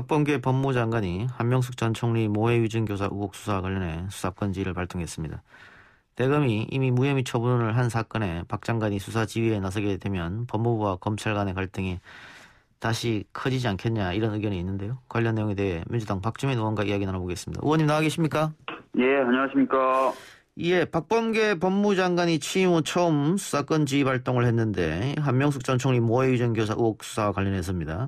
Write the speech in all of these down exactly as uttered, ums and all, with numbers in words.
박범계 법무장관이 한명숙 전 총리 모해유증 교사 의혹 수사와 관련해 수사권 지휘를 발동했습니다. 대검이 이미 무혐의 처분을 한 사건에 박 장관이 수사 지휘에 나서게 되면 법무부와 검찰 간의 갈등이 다시 커지지 않겠냐 이런 의견이 있는데요. 관련 내용에 대해 민주당 박주민 의원과 이야기 나눠보겠습니다. 의원님 나와 계십니까? 예, 안녕하십니까. 예, 박범계 법무장관이 취임 후 처음 수사권 지휘 발동을 했는데 한명숙 전 총리 모해유증 교사 의혹 수사와 관련해서입니다.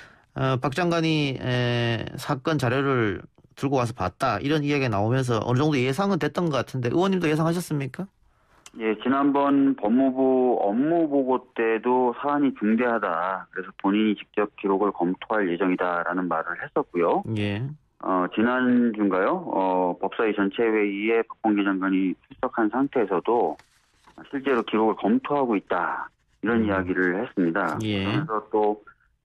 어, 박 장관이 에, 사건 자료를 들고 와서 봤다 이런 이야기가 나오면서 어느 정도 예상은 됐던 것 같은데 의원님도 예상하셨습니까? 예, 지난번 법무부 업무보고 때도 사안이 중대하다. 그래서 본인이 직접 기록을 검토할 예정이다라는 말을 했었고요. 예. 어, 지난주인가요? 어, 법사위 전체 회의에 박범계 장관이 출석한 상태에서도 실제로 기록을 검토하고 있다. 이런 음. 이야기를 했습니다. 예. 그래서 또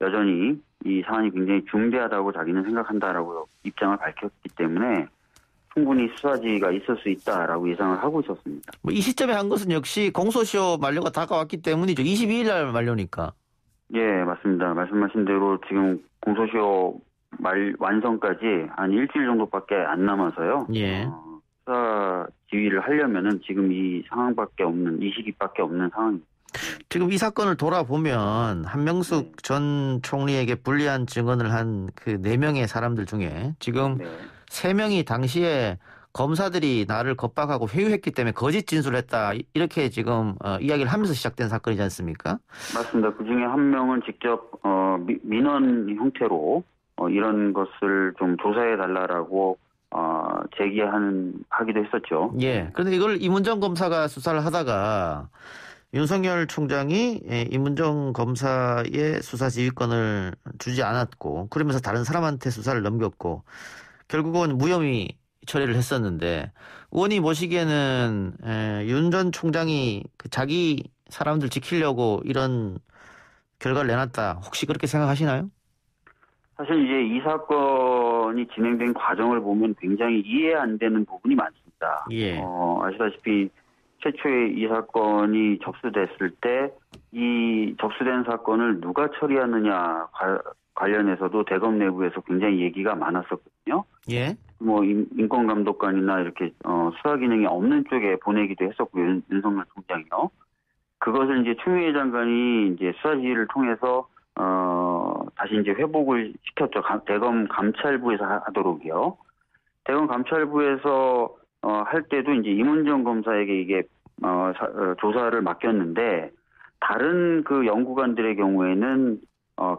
여전히 이 사안이 굉장히 중대하다고 자기는 생각한다라고 입장을 밝혔기 때문에 충분히 수사지가 있을 수 있다라고 예상을 하고 있었습니다. 뭐 이 시점에 한 것은 역시 공소시효 만료가 다가왔기 때문이죠. 이십이 일 날 만료니까. 예, 맞습니다. 말씀하신 대로 지금 공소시효 말 완성까지 한 일주일 정도밖에 안 남아서요. 예. 어, 수사 지휘를 하려면은 지금 이 상황밖에 없는 이 시기밖에 없는 상황입니다. 지금 이 사건을 돌아보면 한명숙 네. 전 총리에게 불리한 증언을 한 그 네 명의 사람들 중에 지금 세 네. 명이 당시에 검사들이 나를 겁박하고 회유했기 때문에 거짓 진술했다 이렇게 지금 어, 이야기를 하면서 시작된 사건이지 않습니까? 맞습니다. 그중에 한 명은 직접 어, 미, 민원 형태로 어, 이런 것을 좀 조사해 달라라고 어, 제기하는 하기도 했었죠. 예. 그런데 이걸 이문정 검사가 수사를 하다가 윤석열 총장이 이문정 검사의 수사 지휘권을 주지 않았고 그러면서 다른 사람한테 수사를 넘겼고 결국은 무혐의 처리를 했었는데 의원이 보시기에는 윤 전 총장이 자기 사람들 지키려고 이런 결과를 내놨다. 혹시 그렇게 생각하시나요? 사실 이제 이 사건이 진행된 과정을 보면 굉장히 이해 안 되는 부분이 많습니다. 예. 어, 아시다시피 최초에 이 사건이 접수됐을 때 이 접수된 사건을 누가 처리하느냐 과, 관련해서도 대검 내부에서 굉장히 얘기가 많았었거든요. 예. 뭐 인권감독관이나 이렇게 어, 수사 기능이 없는 쪽에 보내기도 했었고 윤, 윤석열 총장이요. 그것을 이제 추미애 장관이 이제 수사 지휘를 통해서 어, 다시 이제 회복을 시켰죠. 감, 대검 감찰부에서 하도록이요. 대검 감찰부에서 어, 할 때도 이제 이문정 검사에게 이게 어, 사, 어, 조사를 맡겼는데 다른 그 연구관들의 경우에는 어,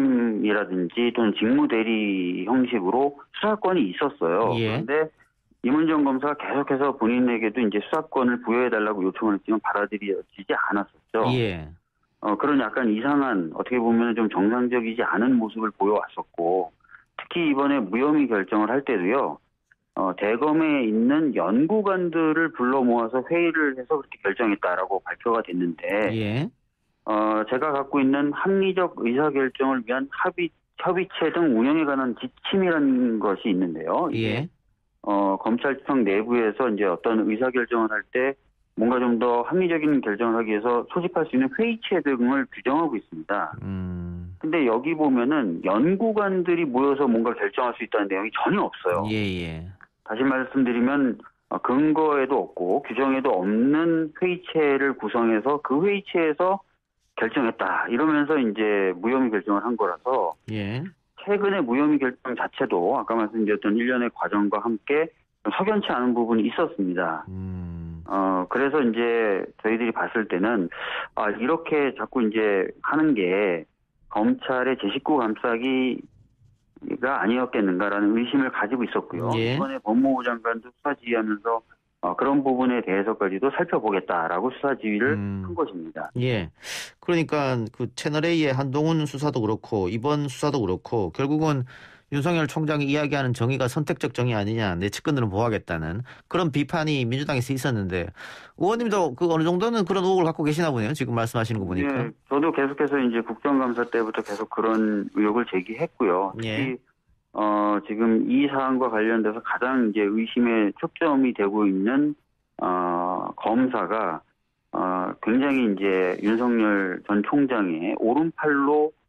겸임이라든지 또는 직무대리 형식으로 수사권이 있었어요. 예. 그런데 이문정 검사가 계속해서 본인에게도 이제 수사권을 부여해달라고 요청을 했지만 받아들여지지 않았었죠. 예. 어, 그런 약간 이상한, 어떻게 보면 좀 정상적이지 않은 모습을 보여왔었고, 특히 이번에 무혐의 결정을 할 때도요, 어, 대검에 있는 연구관들을 불러 모아서 회의를 해서 그렇게 결정했다라고 발표가 됐는데, 예. 어, 제가 갖고 있는 합리적 의사결정을 위한 합의, 협의체 등 운영에 관한 지침이라는 것이 있는데요. 예. 어, 검찰청 내부에서 이제 어떤 의사결정을 할 때 뭔가 좀 더 합리적인 결정을 하기 위해서 소집할 수 있는 회의체 등을 규정하고 있습니다. 음. 근데 여기 보면은 연구관들이 모여서 뭔가 결정할 수 있다는 내용이 전혀 없어요. 예, 예. 다시 말씀드리면 근거에도 없고 규정에도 없는 회의체를 구성해서 그 회의체에서 결정했다. 이러면서 이제 무혐의 결정을 한 거라서 예. 최근에 무혐의 결정 자체도 아까 말씀드렸던 일련의 과정과 함께 석연치 않은 부분이 있었습니다. 음. 어, 그래서 이제 저희들이 봤을 때는, 아, 이렇게 자꾸 이제 하는 게 검찰의 제 식구 감싸기가 아니었겠는가라는 의심을 가지고 있었고요. 예. 이번에 법무부 장관도 수사 지휘하면서 어, 그런 부분에 대해서까지도 살펴보겠다라고 수사 지휘를 음. 한 것입니다. 예. 그러니까 그 채널A의 한동훈 수사도 그렇고 이번 수사도 그렇고 결국은 윤석열 총장이 이야기하는 정의가 선택적 정의 아니냐, 내 측근들은 보호하겠다는 그런 비판이 민주당에서 있었는데 의원님도 그 어느 정도는 그런 의혹을 갖고 계시나 보네요. 지금 말씀하시는 거 보니까. 예, 저도 계속해서 이제 국정감사 때부터 계속 그런 의혹을 제기했고요. 특히 예. 어, 지금 이 사안과 관련돼서 가장 이제 의심의 초점이 되고 있는 어, 검사가 어, 굉장히 이제 윤석열 전 총장의 오른팔로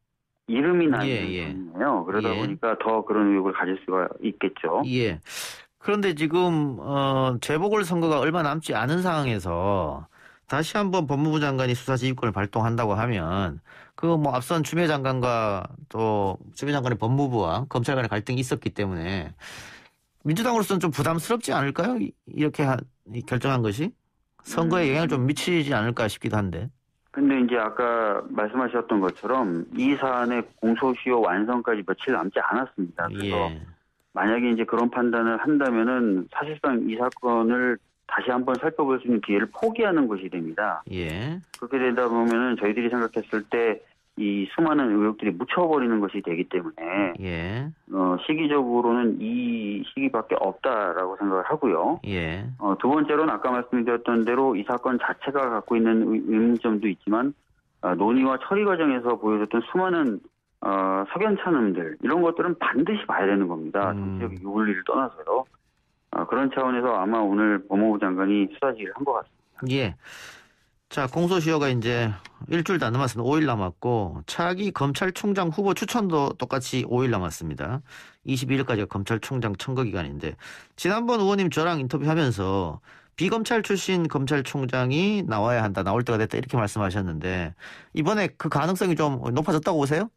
이름이 나 예, 있는 예. 분이에요. 그러다 예. 보니까 더 그런 의혹을 가질 수가 있겠죠. 예. 그런데 지금 어, 재보궐선거가 얼마 남지 않은 상황에서 다시 한번 법무부 장관이 수사지휘권을 발동한다고 하면 그 뭐 앞선 추미애 장관과 또 추미애 장관의 법무부와 검찰 간의 갈등이 있었기 때문에 민주당으로서는 좀 부담스럽지 않을까요? 이- 이렇게 하- 이 결정한 것이 선거에 영향을 좀 미치지 않을까 싶기도 한데. 근데 이제 아까 말씀하셨던 것처럼 이 사안의 공소시효 완성까지 며칠 남지 않았습니다. 그래서 예. 만약에 이제 그런 판단을 한다면은 사실상 이 사건을 다시 한번 살펴볼 수 있는 기회를 포기하는 것이 됩니다. 예. 그렇게 되다 보면은 저희들이 생각했을 때 이 수많은 의혹들이 묻혀버리는 것이 되기 때문에 예. 어, 시기적으로는 이 시기밖에 없다라고 생각을 하고요. 예. 어, 두 번째로는 아까 말씀드렸던 대로 이 사건 자체가 갖고 있는 의- 의문점도 있지만 어, 논의와 처리 과정에서 보여줬던 수많은 어, 석연찮음들 이런 것들은 반드시 봐야 되는 겁니다. 음. 정치적 윤리를 떠나서요. 어, 그런 차원에서 아마 오늘 법무부 장관이 수사지휘를 한 것 같습니다. 예. 자, 공소시효가 이제 일주일도 안 남았습니다. 오 일 남았고 차기 검찰총장 후보 추천도 똑같이 오 일 남았습니다. 이십일 일까지가 검찰총장 선거 기간인데 지난번 의원님 저랑 인터뷰하면서 비검찰 출신 검찰총장이 나와야 한다, 나올 때가 됐다 이렇게 말씀하셨는데 이번에 그 가능성이 좀 높아졌다고 보세요?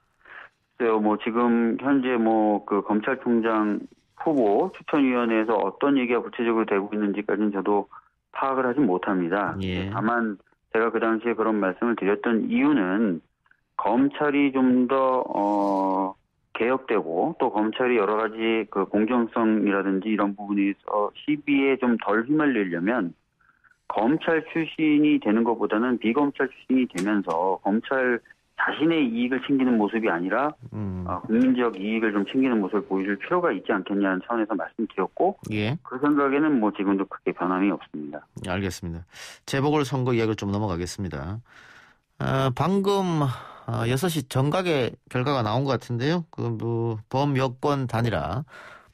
글쎄요, 뭐 지금 현재 뭐 그 검찰총장 후보 추천위원회에서 어떤 얘기가 구체적으로 되고 있는지까지는 저도 파악을 하지 못합니다. 예. 다만 제가 그 당시에 그런 말씀을 드렸던 이유는 검찰이 좀 더 어, 개혁되고 또 검찰이 여러 가지 그 공정성이라든지 이런 부분에서 시비에 좀 덜 휘말리려면 검찰 출신이 되는 것보다는 비검찰 출신이 되면서 검찰 자신의 이익을 챙기는 모습이 아니라 음. 어, 국민적 이익을 좀 챙기는 모습을 보여줄 필요가 있지 않겠냐는 차원에서 말씀드렸고 예. 그 생각에는 뭐 지금도 크게 변함이 없습니다. 예, 알겠습니다. 재보궐선거 이야기를 좀 넘어가겠습니다. 어, 방금 어, 여섯 시 정각의 결과가 나온 것 같은데요. 그 뭐, 범여권 단일화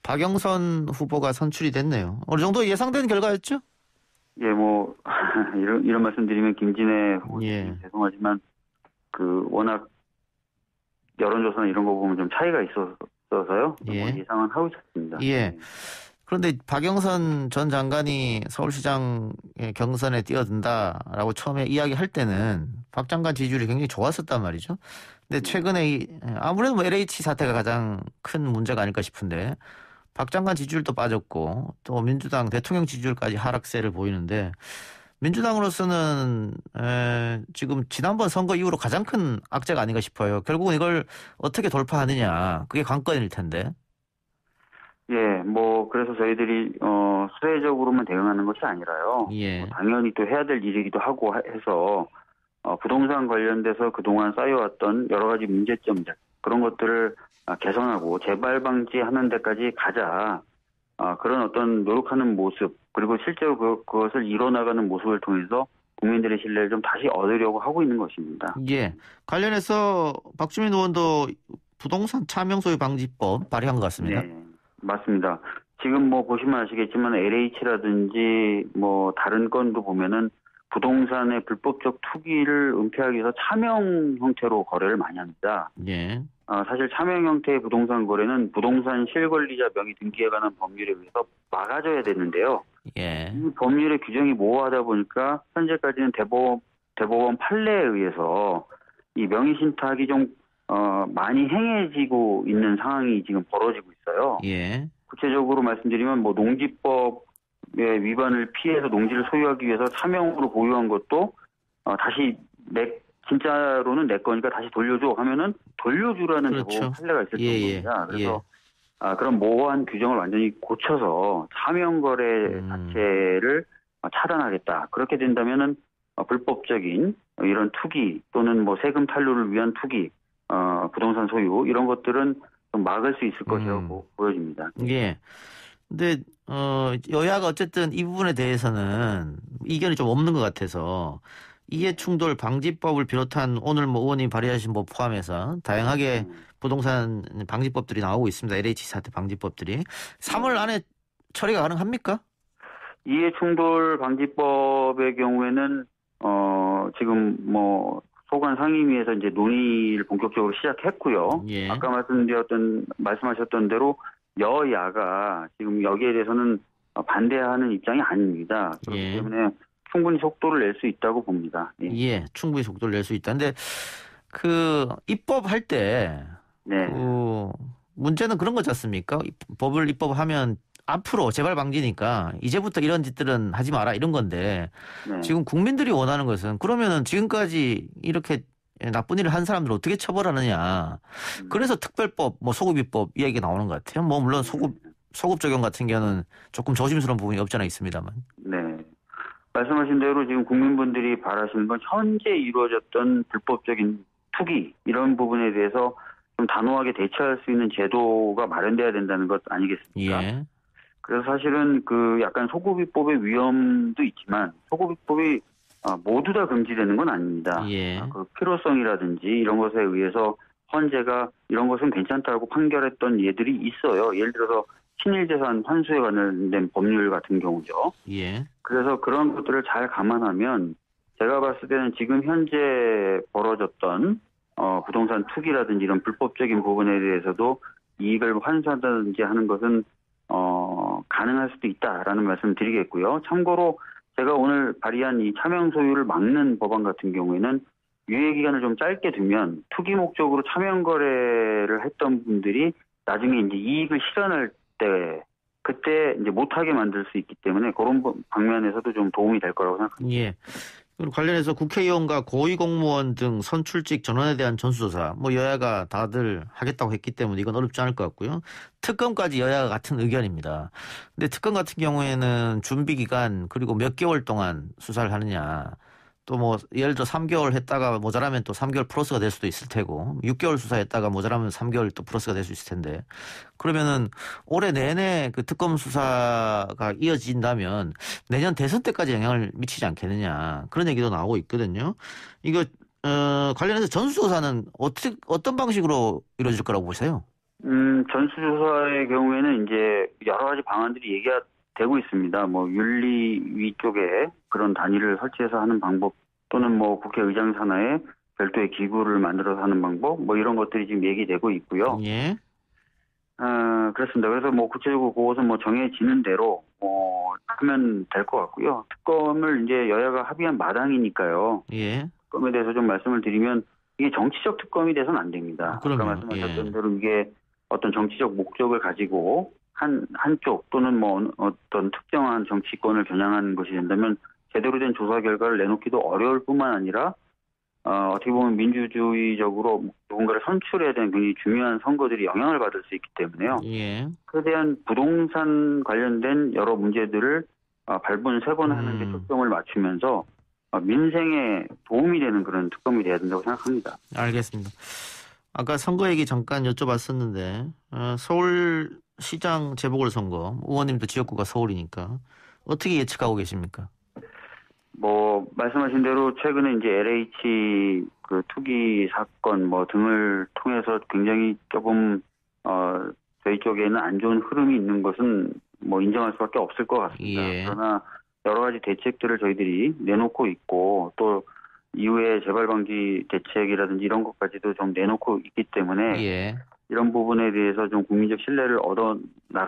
박영선 후보가 선출이 됐네요. 어느 정도 예상된 결과였죠? 예, 뭐 이런, 이런 말씀드리면 김진애 후보님 예. 죄송하지만 그 워낙 여론조사나 이런 거 보면 좀 차이가 있어서요. 예. 뭐 예상은 하고 있었습니다. 예. 그런데 박영선 전 장관이 서울시장 경선에 뛰어든다라고 처음에 이야기할 때는 박 장관 지지율이 굉장히 좋았었단 말이죠. 근데 최근에 이, 아무래도 뭐 엘에이치 사태가 가장 큰 문제가 아닐까 싶은데 박 장관 지지율도 빠졌고 또 민주당 대통령 지지율까지 하락세를 보이는데 민주당으로서는 에, 지금 지난번 선거 이후로 가장 큰 악재가 아닌가 싶어요. 결국은 이걸 어떻게 돌파하느냐 그게 관건일 텐데. 예, 뭐 그래서 저희들이 어 수혜적으로만 대응하는 것이 아니라요. 예. 뭐 당연히 또 해야 될 일이기도 하고 하- 해서 어, 부동산 관련돼서 그동안 쌓여왔던 여러 가지 문제점들 그런 것들을 아, 개선하고 재발 방지하는 데까지 가자. 아, 그런 어떤 노력하는 모습 그리고 실제로 그, 그것을 이뤄나가는 모습을 통해서 국민들의 신뢰를 좀 다시 얻으려고 하고 있는 것입니다. 예. 관련해서 박주민 의원도 부동산 차명 소유 방지법 발의한 것 같습니다. 네, 맞습니다. 지금 뭐 보시면 아시겠지만 엘에이치라든지 뭐 다른 건도 보면은 부동산의 불법적 투기를 은폐하기 위해서 차명 형태로 거래를 많이 합니다. 예. 어, 사실 차명 형태의 부동산 거래는 부동산 실권리자 명의 등기에 관한 법률에 의해서 막아줘야 되는데요. 예. 이 법률의 규정이 모호하다 보니까 현재까지는 대법, 대법원 판례에 의해서 이 명의신탁이 좀 어, 많이 행해지고 있는 상황이 지금 벌어지고 있어요. 예. 구체적으로 말씀드리면 뭐 농지법의 위반을 피해서 농지를 소유하기 위해서 차명으로 보유한 것도 어, 다시 내 진짜로는 내 거니까 다시 돌려줘 하면은 돌려주라는 그렇죠. 대법원 판례가 있을 예, 정도입니다. 예, 그래서 예. 아, 그런 모호한 규정을 완전히 고쳐서 차명 거래 음. 자체를 차단하겠다. 그렇게 된다면은 어, 불법적인 이런 투기 또는 뭐 세금 탈루를 위한 투기, 어, 부동산 소유 이런 것들은 좀 막을 수 있을 것이라고 음. 보여집니다. 예. 근데 어 여야가 어쨌든 이 부분에 대해서는 이견이 좀 없는 것 같아서 이해충돌 방지법을 비롯한 오늘 뭐 의원님 발의하신 법 포함해서 다양하게 음. 부동산 방지법들이 나오고 있습니다. 엘에이치 사태 방지법들이 삼월 안에 처리가 가능합니까? 이해충돌 방지법의 경우에는 어 지금 뭐 소관 상임위에서 이제 논의를 본격적으로 시작했고요. 예. 아까 말씀드렸던 말씀하셨던 대로 여야가 지금 여기에 대해서는 반대하는 입장이 아닙니다. 그렇기 예. 때문에 충분히 속도를 낼 수 있다고 봅니다. 예. 예, 충분히 속도를 낼 수 있다. 근데 그 입법할 때 네. 그 문제는 그런 거지 않습니까? 법을 입법하면 앞으로 재발 방지니까 이제부터 이런 짓들은 하지 마라 이런 건데 네. 지금 국민들이 원하는 것은 그러면은 지금까지 이렇게 나쁜 일을 한 사람들 어떻게 처벌하느냐. 음. 그래서 특별법, 뭐 소급입법 이 얘기 나오는 것 같아요. 뭐 물론 소급 소급 적용 같은 경우는 조금 조심스러운 부분이 없잖아 있습니다만. 네. 말씀하신 대로 지금 국민분들이 바라시는 건 현재 이루어졌던 불법적인 투기 이런 부분에 대해서 좀 단호하게 대처할 수 있는 제도가 마련돼야 된다는 것 아니겠습니까? 예. 그래서 사실은 그 약간 소급입법의 위험도 있지만 소급입법이 모두 다 금지되는 건 아닙니다. 예. 그 필요성이라든지 이런 것에 의해서 헌재가 이런 것은 괜찮다고 판결했던 예들이 있어요. 예를 들어서 친일재산 환수에 관련된 법률 같은 경우죠. 예. 그래서 그런 것들을 잘 감안하면 제가 봤을 때는 지금 현재 벌어졌던 어, 부동산 투기라든지 이런 불법적인 부분에 대해서도 이익을 환수한다든지 하는 것은 어, 가능할 수도 있다라는 말씀을 드리겠고요. 참고로 제가 오늘 발의한 이 차명 소유를 막는 법안 같은 경우에는 유예 기간을 좀 짧게 두면 투기 목적으로 차명 거래를 했던 분들이 나중에 이제 이익을 실현할 때 그때 이제 못하게 만들 수 있기 때문에 그런 방면에서도 좀 도움이 될 거라고 생각합니다. 예. 그리고 관련해서 국회의원과 고위공무원 등 선출직 전원에 대한 전수조사, 뭐 여야가 다들 하겠다고 했기 때문에 이건 어렵지 않을 것 같고요. 특검까지 여야가 같은 의견입니다. 근데 특검 같은 경우에는 준비 기간 그리고 몇 개월 동안 수사를 하느냐. 또 뭐 예를 들어 삼 개월 했다가 모자라면 또 삼 개월 플러스가 될 수도 있을 테고 육 개월 수사했다가 모자라면 삼 개월 또 플러스가 될 수 있을 텐데 그러면은 올해 내내 그 특검 수사가 이어진다면 내년 대선 때까지 영향을 미치지 않겠느냐 그런 얘기도 나오고 있거든요. 이거 어, 관련해서 전수조사는 어떻게 어떤 방식으로 이루어질 거라고 보세요? 음, 전수조사의 경우에는 이제 여러 가지 방안들이 얘기가 되고 있습니다. 뭐 윤리위 쪽에 그런 단위를 설치해서 하는 방법 또는 뭐 국회의장 산하에 별도의 기구를 만들어서 하는 방법 뭐 이런 것들이 지금 얘기되고 있고요. 예. 아, 그렇습니다. 그래서 뭐 구체적으로 그것은 뭐 정해지는 대로 뭐 하면 될 것 같고요. 특검을 이제 여야가 합의한 마당이니까요. 예. 특검에 대해서 좀 말씀을 드리면 이게 정치적 특검이 돼서는 안 됩니다. 그럼요. 아까 말씀하셨던 예. 대로 이게 어떤 정치적 목적을 가지고 한, 한쪽 또는 뭐 어떤 특정한 정치권을 겨냥하는 것이 된다면 제대로 된 조사 결과를 내놓기도 어려울 뿐만 아니라 어, 어떻게 보면 민주주의적으로 누군가를 선출해야 되는 굉장히 중요한 선거들이 영향을 받을 수 있기 때문에요. 예. 그에 대한 부동산 관련된 여러 문제들을 어, 발본 세 번 하는 데 음. 초점을 맞추면서 어, 민생에 도움이 되는 그런 특검이 돼야 된다고 생각합니다. 알겠습니다. 아까 선거 얘기 잠깐 여쭤봤었는데 어, 서울시장 재보궐선거 의원님도 지역구가 서울이니까 어떻게 예측하고 계십니까? 뭐 말씀하신 대로 최근에 이제 엘에이치 그 투기 사건 뭐 등을 통해서 굉장히 조금 어 저희 쪽에는 안 좋은 흐름이 있는 것은 뭐 인정할 수밖에 없을 것 같습니다. 예. 그러나 여러 가지 대책들을 저희들이 내놓고 있고 또 이후에 재발 방지 대책이라든지 이런 것까지도 좀 내놓고 있기 때문에 예. 이런 부분에 대해서 좀 국민적 신뢰를 얻어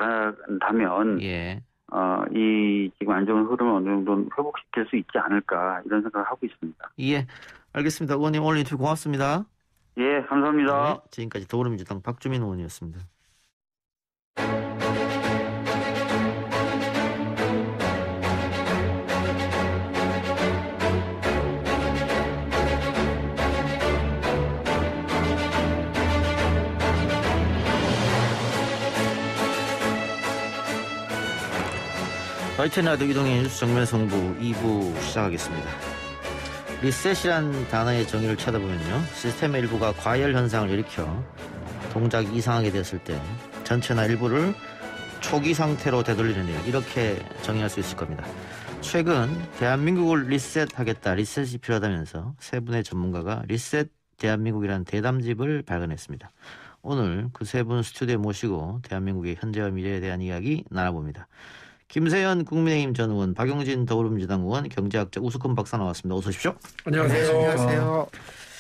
나간다면 예. 어, 이 지금 안 좋은 흐름을 어느 정도 회복시킬 수 있지 않을까 이런 생각을 하고 있습니다. 예. 알겠습니다. 의원님 오늘 인터뷰 고맙습니다. 예, 감사합니다. 네, 지금까지 더불어민주당 박주민 의원이었습니다. 하이튼 라디오 이동의 뉴스 정면 성부 이 부 시작하겠습니다. 리셋이란 단어의 정의를 찾아보면요. 시스템의 일부가 과열 현상을 일으켜 동작이 이상하게 됐을 때 전체나 일부를 초기 상태로 되돌리는 일, 이렇게 정의할 수 있을 겁니다. 최근 대한민국을 리셋하겠다, 리셋이 필요하다면서 세 분의 전문가가 리셋 대한민국이라는 대담집을 발간했습니다. 오늘 그 세 분 스튜디오에 모시고 대한민국의 현재와 미래에 대한 이야기 나눠봅니다. 김세현 국민의힘 전 의원, 박용진 더불어민주당 의원, 경제학자 우스큰 박사 나왔습니다. 어서 오십시오. 안녕하세요. 안녕하세요.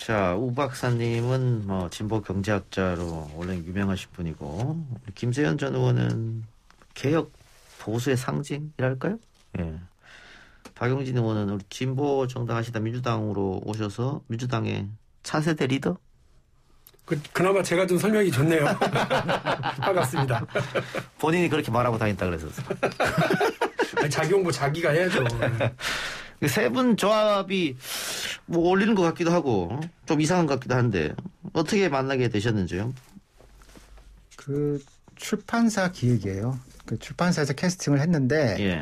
자, 우 박사님은 뭐 진보 경제학자로 원래 유명하신 분이고, 김세현 전 의원은 개혁 보수의 상징이랄까요? 예. 박용진 의원은 우리 진보 정당 하시다 민주당으로 오셔서 민주당의 차세대 리더? 그, 그나마 제가 좀 설명이 좋네요. 반갑습니다. 본인이 그렇게 말하고 다녔다 그래서. 아니, 자기 홍보 자기가 해야죠. 세 분 조합이 뭐 어울리는 것 같기도 하고 좀 이상한 것 같기도 한데 어떻게 만나게 되셨는지요? 그 출판사 기획이에요. 그 출판사에서 캐스팅을 했는데 예.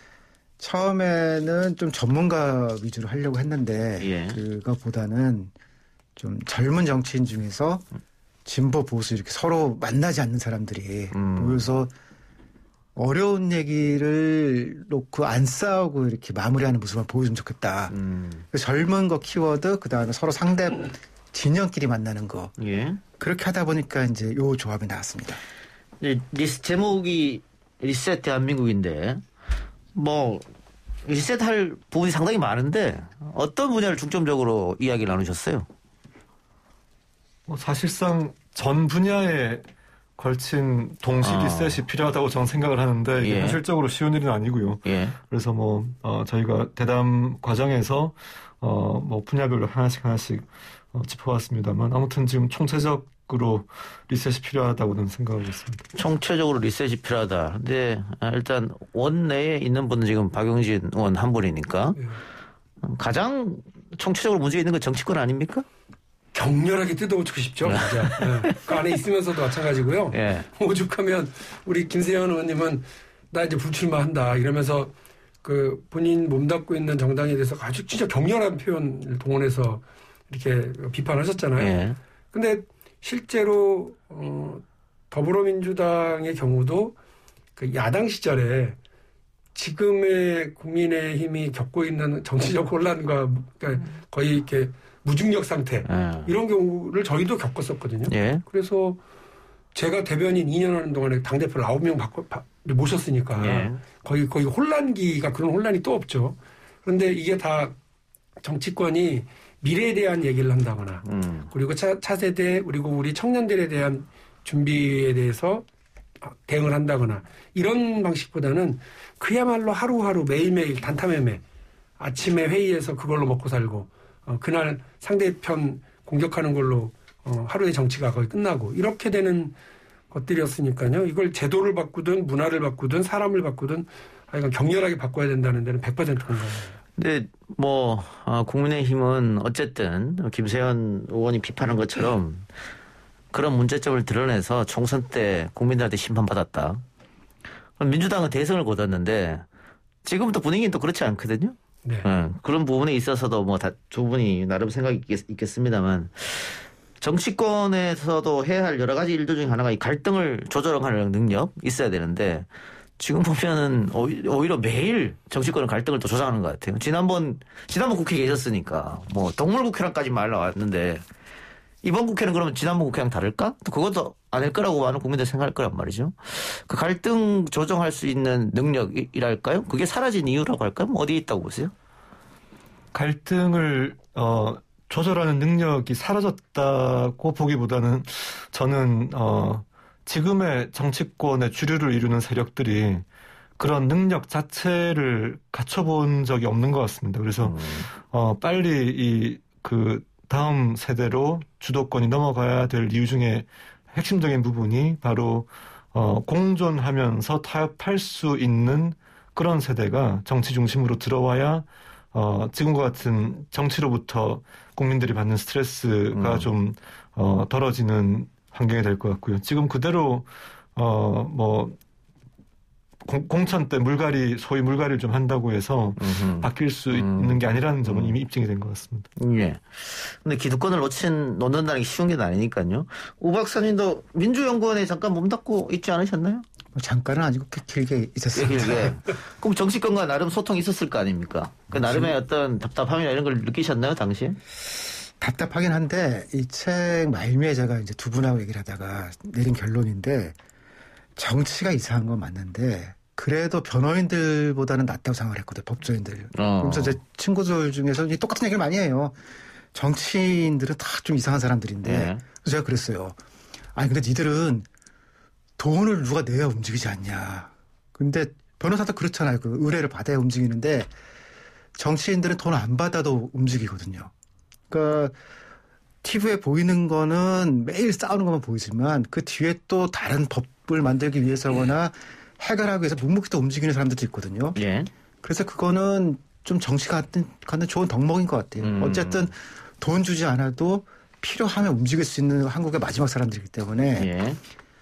처음에는 좀 전문가 위주로 하려고 했는데 예. 그거보다는 좀 젊은 정치인 중에서 진보 보수 이렇게 서로 만나지 않는 사람들이 음. 모여서 어려운 얘기를 놓고 안 싸우고 이렇게 마무리하는 모습을 보여주면 좋겠다. 음. 젊은 거 키워드, 그 다음에 서로 상대 진영끼리 만나는 거. 예. 그렇게 하다 보니까 이제 요 조합이 나왔습니다. 리스, 제목이 리셋 대한민국인데 뭐 리셋할 부분이 상당히 많은데 어떤 분야를 중점적으로 이야기를 나누셨어요? 뭐 사실상 전 분야에 걸친 동시 아. 리셋이 필요하다고 저는 생각을 하는데 이게 예. 현실적으로 쉬운 일은 아니고요. 예. 그래서 뭐 어, 저희가 대담 과정에서 어, 뭐 분야별로 하나씩 하나씩 어, 짚어봤습니다만 아무튼 지금 총체적으로 리셋이 필요하다고는 생각하고 있습니다. 총체적으로 리셋이 필요하다. 근데 일단 원내에 있는 분은 지금 박용진 의원 한 분이니까 예. 가장 총체적으로 문제가 있는 건 정치권 아닙니까? 격렬하게 뜯어고치고 싶죠. 진짜. 네. 그 안에 있으면서도 마찬가지고요. 예. 오죽하면 우리 김세현 의원님은 나 이제 불출마한다 이러면서 그 본인 몸담고 있는 정당에 대해서 아주 진짜 격렬한 표현을 동원해서 이렇게 비판하셨잖아요. 예. 근데 실제로 어, 더불어민주당의 경우도 그 야당 시절에 지금의 국민의힘이 겪고 있는 정치적 혼란과 그러니까 거의 이렇게 무중력 상태 예. 이런 경우를 저희도 겪었었거든요. 예. 그래서 제가 대변인 이 년 하는 동안에 당대표를 아홉 명 바꿔, 바, 모셨으니까 예. 거의 거의 혼란기가 그런 혼란이 또 없죠. 그런데 이게 다 정치권이 미래에 대한 얘기를 한다거나 음. 그리고 차, 차세대 그리고 우리 청년들에 대한 준비에 대해서 대응을 한다거나 이런 방식보다는 그야말로 하루하루 매일매일 단타매매 아침에 회의에서 그걸로 먹고 살고 어, 그날 상대편 공격하는 걸로 어, 하루의 정치가 거의 끝나고 이렇게 되는 것들이었으니까요. 이걸 제도를 바꾸든 문화를 바꾸든 사람을 바꾸든 하여간 격렬하게 바꿔야 된다는 데는 백 퍼센트 공감합니다. 근데 뭐 어, 국민의힘은 어쨌든 김세현 의원이 비판한 것처럼 그런 문제점을 드러내서 총선 때 국민들한테 심판받았다. 그럼 민주당은 대선을 거뒀는데 지금부터 분위기는 또 그렇지 않거든요. 네. 네, 그런 부분에 있어서도 뭐 다 두 분이 나름 생각이 있겠, 있겠습니다만 정치권에서도 해야 할 여러 가지 일들 중에 하나가 이 갈등을 조절하는 능력 있어야 되는데 지금 보면은 오히려 매일 정치권은 갈등을 또 조장하는 것 같아요. 지난번 지난번 국회에 계셨으니까 뭐 동물국회랑까지 말 나왔는데 이번 국회는 그러면 지난번 국회랑 다를까? 또 그것도 아닐 거라고 많은 국민들 생각할 거란 말이죠. 그 갈등 조정할 수 있는 능력이랄까요? 그게 사라진 이유라고 할까요? 어디에 있다고 보세요? 갈등을 어, 조절하는 능력이 사라졌다고 보기보다는 저는 어, 지금의 정치권의 주류를 이루는 세력들이 그런 능력 자체를 갖춰본 적이 없는 것 같습니다. 그래서 음. 어, 빨리 이 그 다음 세대로 주도권이 넘어가야 될 이유 중에 핵심적인 부분이 바로 어, 공존하면서 타협할 수 있는 그런 세대가 정치 중심으로 들어와야 어, 지금과 같은 정치로부터 국민들이 받는 스트레스가 음. 좀 어, 덜어지는 환경이 될 것 같고요. 지금 그대로 어, 뭐 공, 공천 때 물갈이 소위 물갈이를 좀 한다고 해서 음흠. 바뀔 수 음. 있는 게 아니라는 점은 음. 이미 입증이 된 것 같습니다. 예. 근데 기득권을 놓친, 놓는다는 게 쉬운 게 아니니까요. 우 박사님도 민주연구원에 잠깐 몸담고 있지 않으셨나요? 뭐 잠깐은 아니고 길게 있었습니다. 길게. 그럼 정치권과 나름 소통이 있었을 거 아닙니까? 그 나름의 어떤 답답함이나 이런 걸 느끼셨나요, 당시에? 답답하긴 한데 이 책 말미에 제가 이제 두 분하고 얘기를 하다가 내린 결론인데 정치가 이상한 건 맞는데 그래도 변호인들보다는 낫다고 생각을 했거든요. 법조인들. 어. 그러면서 제 친구들 중에서 똑같은 얘기를 많이 해요. 정치인들은 다 좀 이상한 사람들인데 예. 그래서 제가 그랬어요. 아니 근데 니들은 돈을 누가 내야 움직이지 않냐. 근데 변호사도 그렇잖아요. 그 의뢰를 받아야 움직이는데 정치인들은 돈 안 받아도 움직이거든요. 그러니까 티비에 보이는 거는 매일 싸우는 것만 보이지만 그 뒤에 또 다른 법을 만들기 위해서거나 해결하기 위해서 묵묵히 또 움직이는 사람들도 있거든요. 예. 그래서 그거는 좀 정치가 갖는 좋은 덕목인 것 같아요. 음. 어쨌든 돈 주지 않아도 필요하면 움직일 수 있는 한국의 마지막 사람들이기 때문에 예.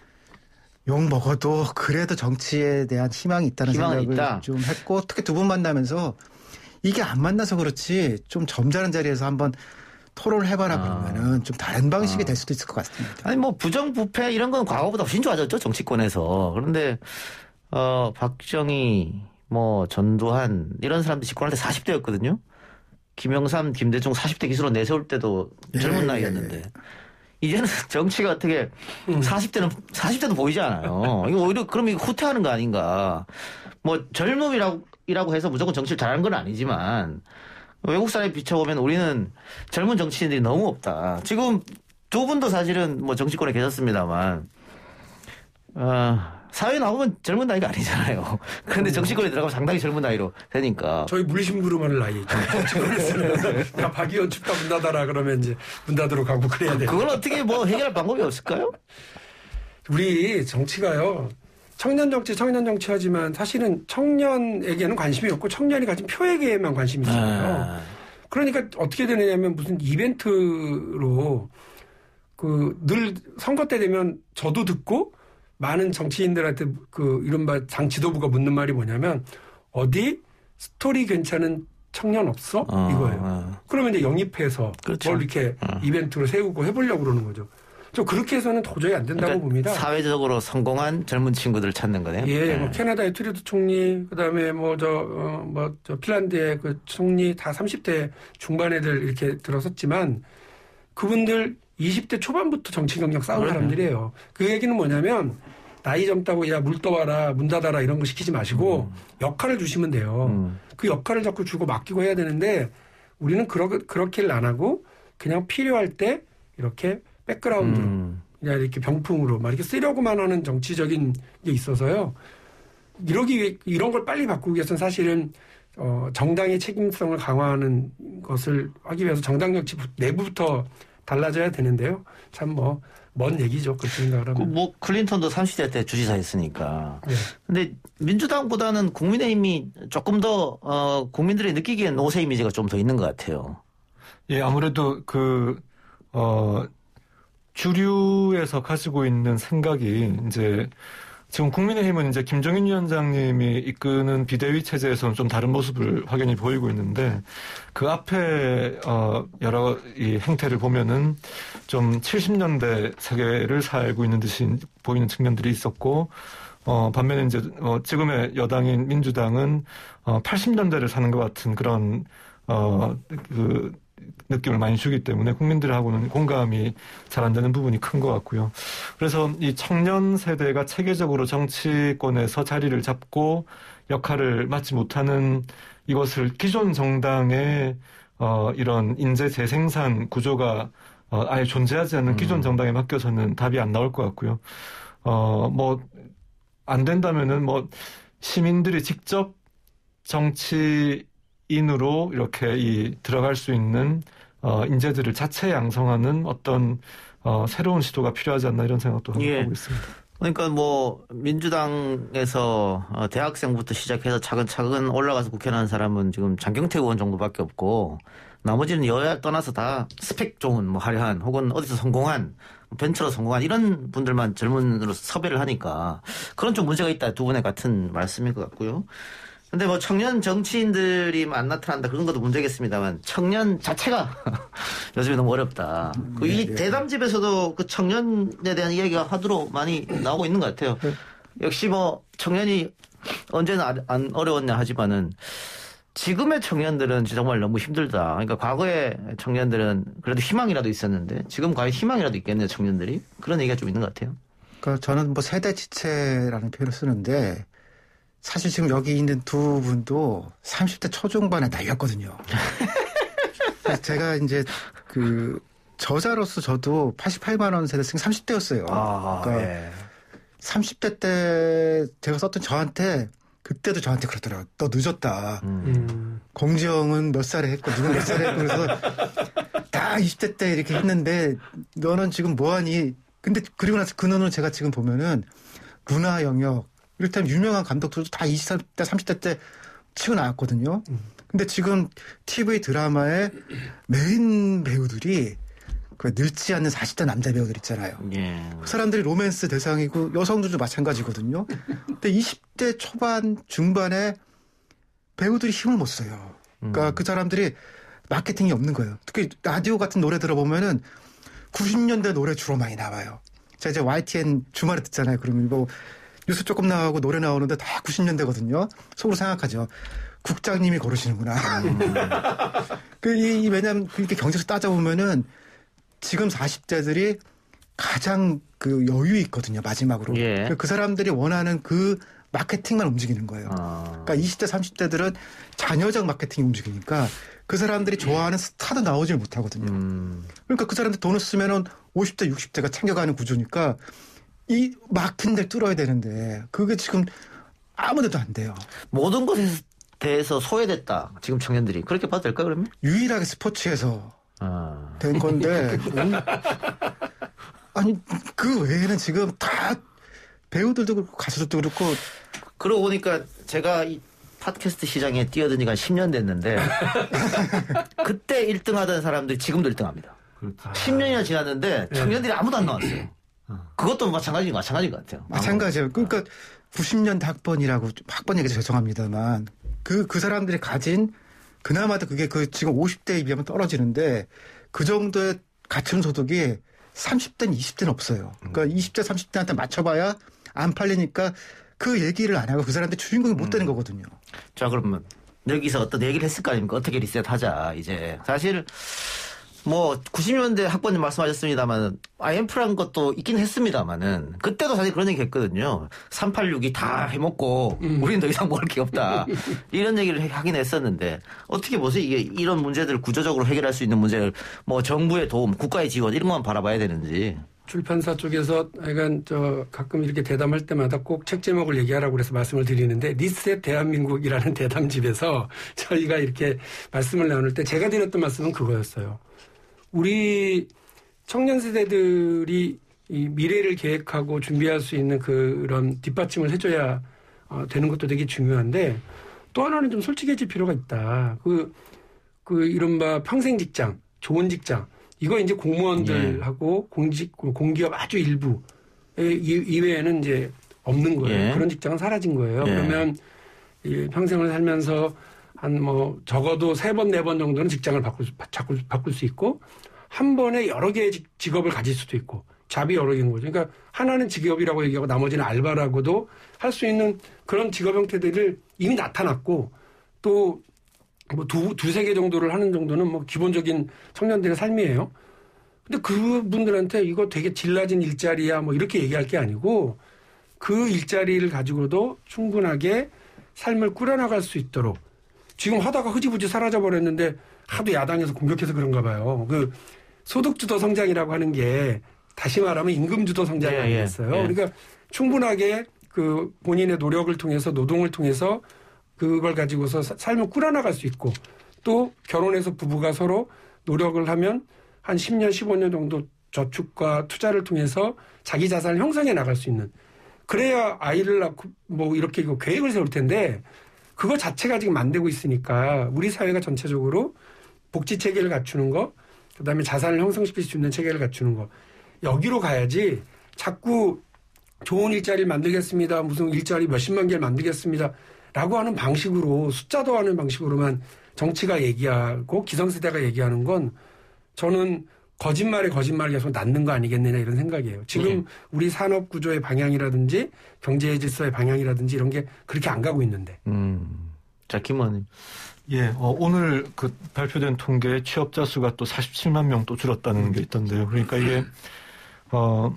욕 먹어도 그래도 정치에 대한 희망이 있다는 희망은 생각을 있다. 좀 했고 특히 두 분 만나면서 이게 안 만나서 그렇지 좀 점잖은 자리에서 한번 토론을 해봐라 아. 그러면은 좀 다른 방식이 아. 될 수도 있을 것 같습니다. 아니 뭐 부정부패 이런 건 과거보다 훨씬 좋아졌죠 정치권에서. 그런데 어 박정희 뭐 전두환 이런 사람들 집권할 때 사십 대였거든요. 김영삼, 김대중 사십 대 기수로 내세울 때도 젊은 예, 나이였는데 예, 예. 이제는 정치가 어떻게 사십 대는 사십 대도 보이지 않아요. 이거 오히려 그럼 이거 후퇴하는 거 아닌가. 뭐 젊음이라고 이라고 해서 무조건 정치를 잘하는 건 아니지만 외국 사람에 비춰보면 우리는 젊은 정치인들이 너무 없다. 지금 두 분도 사실은 뭐 정치권에 계셨습니다만 어, 사회에 나오면 젊은 나이가 아니잖아요. 그런데 정치권에 들어가면 상당히 젊은 나이로 되니까. 저희 물심부름할 나이죠. 야, 박 의원 춥다 문 닫아라 그러면 이제 문 닫으러 가고 그래야 돼요. 그걸 어떻게 뭐 해결할 방법이 없을까요? 우리 정치가요. 청년 정치, 청년 정치 하지만 사실은 청년에게는 관심이 없고 청년이 가진 표에게만 관심이 있잖아요. 아. 그러니까 어떻게 되느냐면 무슨 이벤트로 그 늘 선거 때 되면 저도 듣고 많은 정치인들한테 그 이른바 당 지도부가 묻는 말이 뭐냐면 어디 스토리 괜찮은 청년 없어? 어, 이거예요. 어. 그러면 이제 영입해서 그렇죠. 뭘 이렇게 어. 이벤트로 세우고 해보려고 그러는 거죠. 저 그렇게 해서는 도저히 안 된다고 그러니까 봅니다. 사회적으로 성공한 젊은 친구들을 찾는 거네요. 예, 네. 뭐 캐나다의 트루도 총리, 그다음에 뭐 저 어, 뭐 저 핀란드의 그 총리 다 삼십 대 중반 애들 이렇게 들어섰지만 그분들 이십 대 초반부터 정치 경력 쌓은 그래요. 사람들이에요. 그 얘기는 뭐냐면 나이 젊다고 야 물 떠와라 문 닫아라 이런 거 시키지 마시고 음. 역할을 주시면 돼요. 음. 그 역할을 자꾸 주고 맡기고 해야 되는데 우리는 그러, 그렇게를 안 하고 그냥 필요할 때 이렇게 백그라운드로 음. 그냥 이렇게 병풍으로 막 이렇게 쓰려고만 하는 정치적인 게 있어서요. 이러기 위해, 이런 걸 빨리 바꾸기 위해서는 사실은 어, 정당의 책임성을 강화하는 것을 하기 위해서 정당 정치 내부부터 달라져야 되는데요. 참 뭐 먼 얘기죠. 그렇게 생각을 그 하면. 뭐 클린턴도 삼십 대 때 주지사 했으니까. 네. 근데 민주당보다는 국민의힘이 조금 더 어, 국민들이 느끼기엔 노세 이미지가 좀 더 있는 것 같아요. 예, 아무래도 그, 어, 주류에서 가지고 있는 생각이 이제 지금 국민의힘은 이제 김종인 위원장님이 이끄는 비대위 체제에서는 좀 다른 모습을 확연히 보이고 있는데 그 앞에 어 여러 이 행태를 보면은 좀 칠십 년대 세계를 살고 있는 듯이 보이는 측면들이 있었고 어 반면에 이제 어 지금의 여당인 민주당은 어 팔십 년대를 사는 것 같은 그런 어 그 느낌을 많이 주기 때문에 국민들하고는 공감이 잘 안 되는 부분이 큰 것 같고요. 그래서 이 청년 세대가 체계적으로 정치권에서 자리를 잡고 역할을 맡지 못하는 이것을 기존 정당의 어 이런 인재 재생산 구조가 어 아예 존재하지 않는 기존 정당에 맡겨서는 답이 안 나올 것 같고요. 어 뭐 안 된다면은 뭐 시민들이 직접 정치 인으로 이렇게 이 들어갈 수 있는 어 인재들을 자체 양성하는 어떤 어 새로운 시도가 필요하지 않나 이런 생각도 하고 예. 있습니다. 그러니까 뭐 민주당에서 어, 대학생부터 시작해서 차근차근 올라가서 국회의원 한 사람은 지금 장경태 의원 정도밖에 없고 나머지는 여야 떠나서 다 스펙 좋은 뭐 화려한 혹은 어디서 성공한 벤처로 성공한 이런 분들만 젊은으로 섭외를 하니까 그런 좀 문제가 있다. 두 분의 같은 말씀인 것 같고요. 근데 뭐 청년 정치인들이 안 나타난다 그런 것도 문제겠습니다만 청년 자체가 요즘에 너무 어렵다. 그 이 대담집에서도 그 청년에 대한 이야기가 하도록 많이 나오고 있는 것 같아요. 역시 뭐 청년이 언제나 안 어려웠냐 하지만은 지금의 청년들은 정말 너무 힘들다. 그러니까 과거의 청년들은 그래도 희망이라도 있었는데 지금 과연 희망이라도 있겠네요, 청년들이. 그런 얘기가 좀 있는 것 같아요. 그러니까 저는 뭐 세대 지체라는 표현을 쓰는데 사실 지금 여기 있는 두 분도 삼십 대 초중반의 나이였거든요. 제가 이제 그 저자로서 저도 팔십팔만 원 세대생 삼십 대였어요. 아, 그러니까 예. 삼십 대 때 제가 썼던 저한테 그때도 저한테 그러더라고요. 너 늦었다. 음. 음. 공지영은 몇 살에 했고 누군 몇 살에 했고 그래서 다 이십 대 때 이렇게 했는데 너는 지금 뭐하니. 근데 그리고 나서 그 눈으로 제가 지금 보면은 문화 영역 이를테면 유명한 감독들도 다 이십 대 삼십 대 때 치고 나왔거든요. 근데 지금 티비 드라마의 메인 배우들이 그 늙지 않는 사십 대 남자 배우들 있잖아요. 예. 그 사람들이 로맨스 대상이고 여성들도 마찬가지거든요. 근데 이십 대 초반 중반에 배우들이 힘을 못 써요. 그러니까 음. 그 사람들이 마케팅이 없는 거예요. 특히 라디오 같은 노래 들어보면은 구십 년대 노래 주로 많이 나와요. 제가 이제 와이티엔 주말에 듣잖아요. 그러면 뭐 뉴스 조금 나오고 노래 나오는데 다 구십 년대거든요. 속으로 생각하죠. 국장님이 고르시는구나. 그, 이, 왜냐면, 그렇게 경제를 따져보면은 지금 사십 대들이 가장 그 여유 있거든요. 마지막으로. 예. 그 사람들이 원하는 그 마케팅만 움직이는 거예요. 아. 그러니까 이십 대, 삼십 대들은 자녀적 마케팅이 움직이니까 그 사람들이 좋아하는 스타도 나오질 못하거든요. 음. 그러니까 그 사람들 돈을 쓰면은 오십 대, 육십 대가 챙겨가는 구조니까 이 막힌 데를 뚫어야 되는데 그게 지금 아무 데도 안 돼요. 모든 것에 대해서 소외됐다. 지금 청년들이. 그렇게 봐도 될까 그러면? 유일하게 스포츠에서 아. 된 건데 음? 아니 그 외에는 지금 다 배우들도 그렇고 가수들도 그렇고 그러고 보니까 제가 이 팟캐스트 시장에 뛰어든 지가 십 년 됐는데 그때 일 등 하던 사람들이 지금도 일 등 합니다. 그렇죠. 십 년이나 지났는데 청년들이 아무도 안 나왔어요. 그것도 마찬가지, 마찬가지인 것 같아요. 마찬가지예요. 그러니까 구십 년대 학번이라고 학번 얘기 죄송합니다만 그, 그 사람들이 가진 그나마도 그게 그 지금 오십 대에 비하면 떨어지는데 그 정도의 갖춘 소득이 삼십 대는 이십 대는 없어요. 그러니까 이십 대, 삼십 대한테 맞춰봐야 안 팔리니까 그 얘기를 안 하고 그 사람한테 주인공이 못 되는 거거든요. 자, 그러면 여기서 어떤 얘기를 했을 거 아닙니까? 어떻게 리셋하자, 이제. 사실, 뭐, 구십 년대 학번님 말씀하셨습니다만, 아이엠프라는 것도 있긴 했습니다만은, 그때도 사실 그런 얘기 했거든요. 삼팔육이 다 해먹고, 음. 우리는 더 이상 먹을 게 없다. 이런 얘기를 하긴 했었는데, 어떻게 보세요? 이게 이런 문제들을 구조적으로 해결할 수 있는 문제를, 뭐, 정부의 도움, 국가의 지원, 이런 것만 바라봐야 되는지. 출판사 쪽에서 약간 저 가끔 이렇게 대담할 때마다 꼭 책 제목을 얘기하라고 그래서 말씀을 드리는데 리셋 대한민국이라는 대담집에서 저희가 이렇게 말씀을 나눌 때 제가 드렸던 말씀은 그거였어요. 우리 청년 세대들이 이 미래를 계획하고 준비할 수 있는 그런 뒷받침을 해줘야 되는 것도 되게 중요한데 또 하나는 좀 솔직해질 필요가 있다. 그, 그 이른바 평생 직장, 좋은 직장 이거 이제 공무원들하고 예. 공직, 공기업 아주 일부 이외에는 이제 없는 거예요. 예. 그런 직장은 사라진 거예요. 예. 그러면 이 평생을 살면서 한 뭐 적어도 세 번, 네 번 정도는 직장을 바꿀, 바꿀, 바꿀 수 있고 한 번에 여러 개의 직업을 가질 수도 있고 잡이 여러 개인 거죠. 그러니까 하나는 직업이라고 얘기하고 나머지는 알바라고도 할 수 있는 그런 직업 형태들을 이미 나타났고 또 뭐 두, 두세 개 정도를 하는 정도는 뭐 기본적인 청년들의 삶이에요. 근데 그분들한테 이거 되게 질 낮은 일자리야 뭐 이렇게 얘기할 게 아니고 그 일자리를 가지고도 충분하게 삶을 꾸려나갈 수 있도록 지금 하다가 흐지부지 사라져버렸는데 하도 야당에서 공격해서 그런가 봐요. 그 소득주도 성장이라고 하는 게 다시 말하면 임금주도 성장이 예, 아니었어요. 예, 예. 그러니까 충분하게 그 본인의 노력을 통해서 노동을 통해서 그걸 가지고서 삶을 꾸려나갈 수 있고 또 결혼해서 부부가 서로 노력을 하면 한 십 년, 십오 년 정도 저축과 투자를 통해서 자기 자산을 형성해 나갈 수 있는 그래야 아이를 낳고 뭐 이렇게 계획을 세울 텐데 그거 자체가 지금 안 되고 있으니까 우리 사회가 전체적으로 복지 체계를 갖추는 거 그다음에 자산을 형성시킬 수 있는 체계를 갖추는 거 여기로 가야지 자꾸 좋은 일자리를 만들겠습니다. 무슨 일자리 몇십만 개를 만들겠습니다. 라고 하는 방식으로 숫자 더하는 방식으로만 정치가 얘기하고 기성세대가 얘기하는 건 저는 거짓말에 거짓말을 계속 낳는 거 아니겠느냐 이런 생각이에요. 지금 네. 우리 산업 구조의 방향이라든지 경제 질서의 방향이라든지 이런 게 그렇게 안 가고 있는데. 음. 자, 김 의원님. 예, 어, 오늘 그 발표된 통계에 취업자 수가 또 사십칠만 명 또 줄었다는 게 있던데요. 그러니까 이게, 어,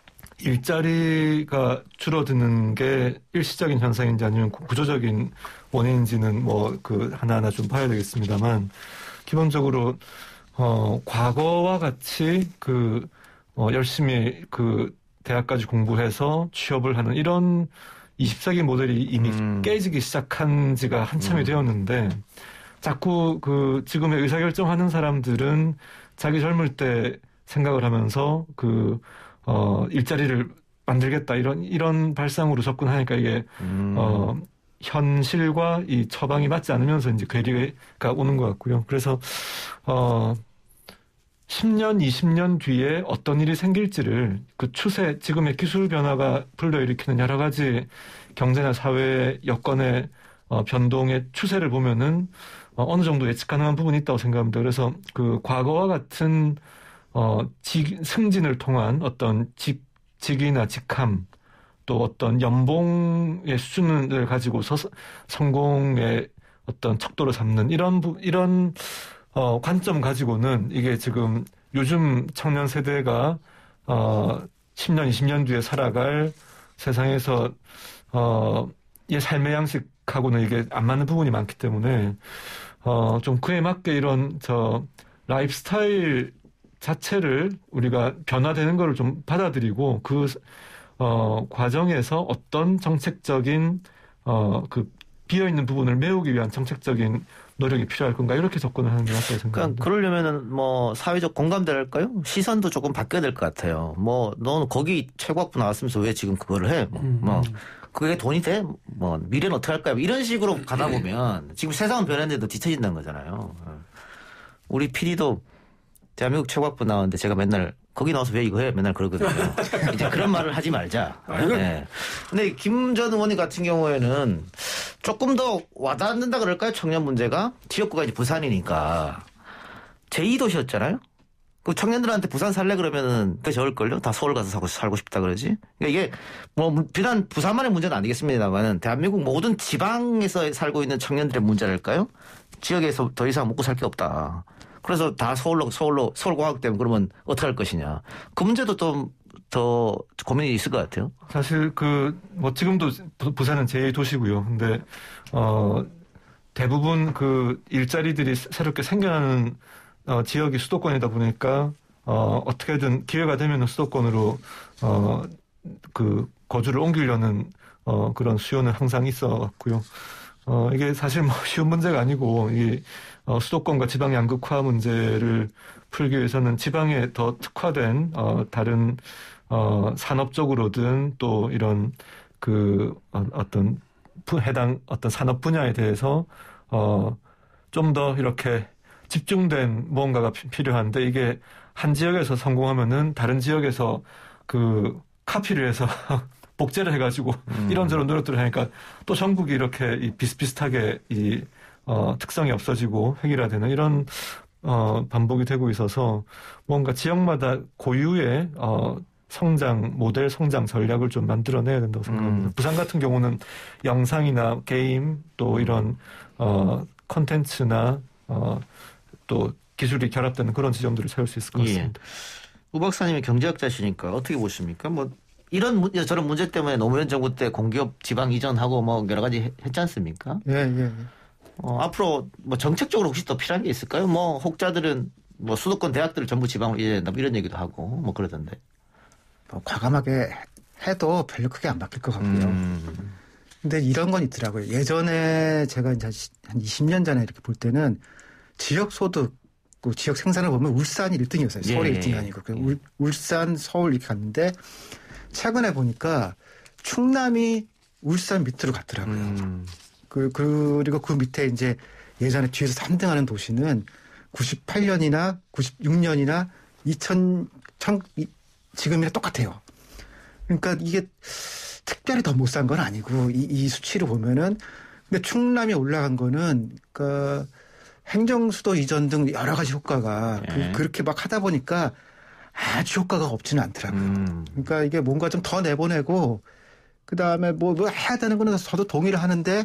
일자리가 줄어드는 게 일시적인 현상인지 아니면 구조적인 원인인지는 뭐 그 하나하나 좀 봐야 되겠습니다만 기본적으로 어, 과거와 같이 그, 어, 열심히 그 대학까지 공부해서 취업을 하는 이런 이십 세기 모델이 이미 음. 깨지기 시작한 지가 한참이 음. 되었는데 자꾸 그 지금의 의사결정하는 사람들은 자기 젊을 때 생각을 하면서 그, 어, 일자리를 만들겠다 이런, 이런 발상으로 접근하니까 이게, 음. 어, 현실과 이 처방이 맞지 않으면서 이제 괴리가 오는 것 같고요. 그래서, 어, 십 년, 이십 년 뒤에 어떤 일이 생길지를 그 추세, 지금의 기술 변화가 불러일으키는 여러 가지 경제나 사회 여건의 어, 변동의 추세를 보면은 어, 어느 정도 예측 가능한 부분이 있다고 생각합니다. 그래서 그 과거와 같은 어, 직, 승진을 통한 어떤 직, 직위나 직함 또 어떤 연봉의 수준을 가지고서 성공의 어떤 척도를 잡는 이런 부, 이런 어, 관점 가지고는 이게 지금 요즘 청년 세대가 어, 십 년, 이십 년 뒤에 살아갈 세상에서 어, 이 삶의 양식하고는 이게 안 맞는 부분이 많기 때문에 어, 좀 그에 맞게 이런 저 라이프 스타일 자체를 우리가 변화되는 거를 좀 받아들이고 그 어, 과정에서 어떤 정책적인 어, 그 비어있는 부분을 메우기 위한 정책적인 노력이 필요할 건가 이렇게 접근을 하는 게 맞다고 생각합니다. 그러니까 그러려면은 뭐 사회적 공감대랄까요? 시선도 조금 바뀌어야 될 것 같아요. 뭐 너는 거기 최고학부 나왔으면서 왜 지금 그거를 해? 뭐, 음. 뭐 그게 돈이 돼? 뭐 미래는 어떻게 할까요? 이런 식으로 가다 보면 지금 세상은 변했는데도 뒤처진다는 거잖아요. 우리 피디도 대한민국 최고학부 나왔는데 제가 맨날 거기 나와서 왜 이거 해? 맨날 그러거든요. 이제 그런 말을 하지 말자. 네. 근데 김 전 의원님 같은 경우에는 조금 더 와닿는다 그럴까요? 청년 문제가. 지역구가 이제 부산이니까. 제이 도시였잖아요? 그 청년들한테 부산 살래 그러면은 더 적을걸요? 다 서울 가서 살고, 살고 싶다 그러지? 그러니까 이게 뭐 비단 부산만의 문제는 아니겠습니다만은 대한민국 모든 지방에서 살고 있는 청년들의 문제랄까요? 지역에서 더 이상 먹고 살 게 없다. 그래서 다 서울로, 서울로, 서울공학 때문에 그러면 어떻게 할 것이냐. 그 문제도 좀 더 고민이 있을 것 같아요. 사실 그, 뭐 지금도 부산은 제이 도시고요. 근데, 어, 대부분 그 일자리들이 새롭게 생겨나는 어, 지역이 수도권이다 보니까, 어, 어떻게든 기회가 되면 수도권으로, 어, 그 거주를 옮기려는, 어, 그런 수요는 항상 있어 왔고요. 어, 이게 사실 뭐 쉬운 문제가 아니고, 이, 어, 수도권과 지방 양극화 문제를 풀기 위해서는 지방에 더 특화된, 어, 다른, 어, 산업적으로든 또 이런 그, 어, 어떤, 해당 어떤 산업 분야에 대해서, 어, 좀 더 이렇게 집중된 무언가가 필요한데 이게 한 지역에서 성공하면은 다른 지역에서 그 카피를 해서 복제를 해가지고 음. 이런저런 노력들을 하니까 또 전국이 이렇게 이 비슷비슷하게 이 어, 특성이 없어지고 획일화되는 이런 어, 반복이 되고 있어서 뭔가 지역마다 고유의 어, 성장 모델, 성장 전략을 좀 만들어내야 된다고 생각합니다. 음. 부산 같은 경우는 영상이나 게임 또 이런 어, 콘텐츠나 어, 또 기술이 결합되는 그런 지점들을 찾을 수 있을 것 같습니다. 예. 우 박사님이 경제학자시니까 어떻게 보십니까? 뭐 이런 문제, 저런 문제 때문에 노무현 정부 때 공기업 지방 이전하고 뭐 여러 가지 했지 않습니까? 예, 예. 예. 어, 앞으로 뭐 정책적으로 혹시 더 필요한 게 있을까요? 뭐 혹자들은 뭐 수도권 대학들을 전부 지방으로 이전한다 뭐 이런 얘기도 하고 뭐 그러던데. 뭐 과감하게 해도 별로 크게 안 바뀔 것 같고요. 음. 근데 이런 건 있더라고요. 예전에 제가 이제 한 이십 년 전에 이렇게 볼 때는 지역 소득, 그 지역 생산을 보면 울산이 일 등이었어요. 서울이 예. 일 등이 아니고. 예. 울, 울산, 서울 이렇게 갔는데 최근에 보니까 충남이 울산 밑으로 갔더라고요. 음. 그, 그리고 그 밑에 이제 예전에 뒤에서 삼 등 하는 도시는 구십팔 년이나 구십육 년이나 이천, 천, 지금이랑 똑같아요. 그러니까 이게 특별히 더 못 산 건 아니고 이, 이 수치를 보면은 근데 충남이 올라간 거는 그러니까 행정수도 이전 등 여러 가지 효과가 네. 그, 그렇게 막 하다 보니까 아주 효과가 없지는 않더라고요. 음. 그러니까 이게 뭔가 좀 더 내보내고 그 다음에 뭐, 뭐 해야 되는 거는 저도 동의를 하는데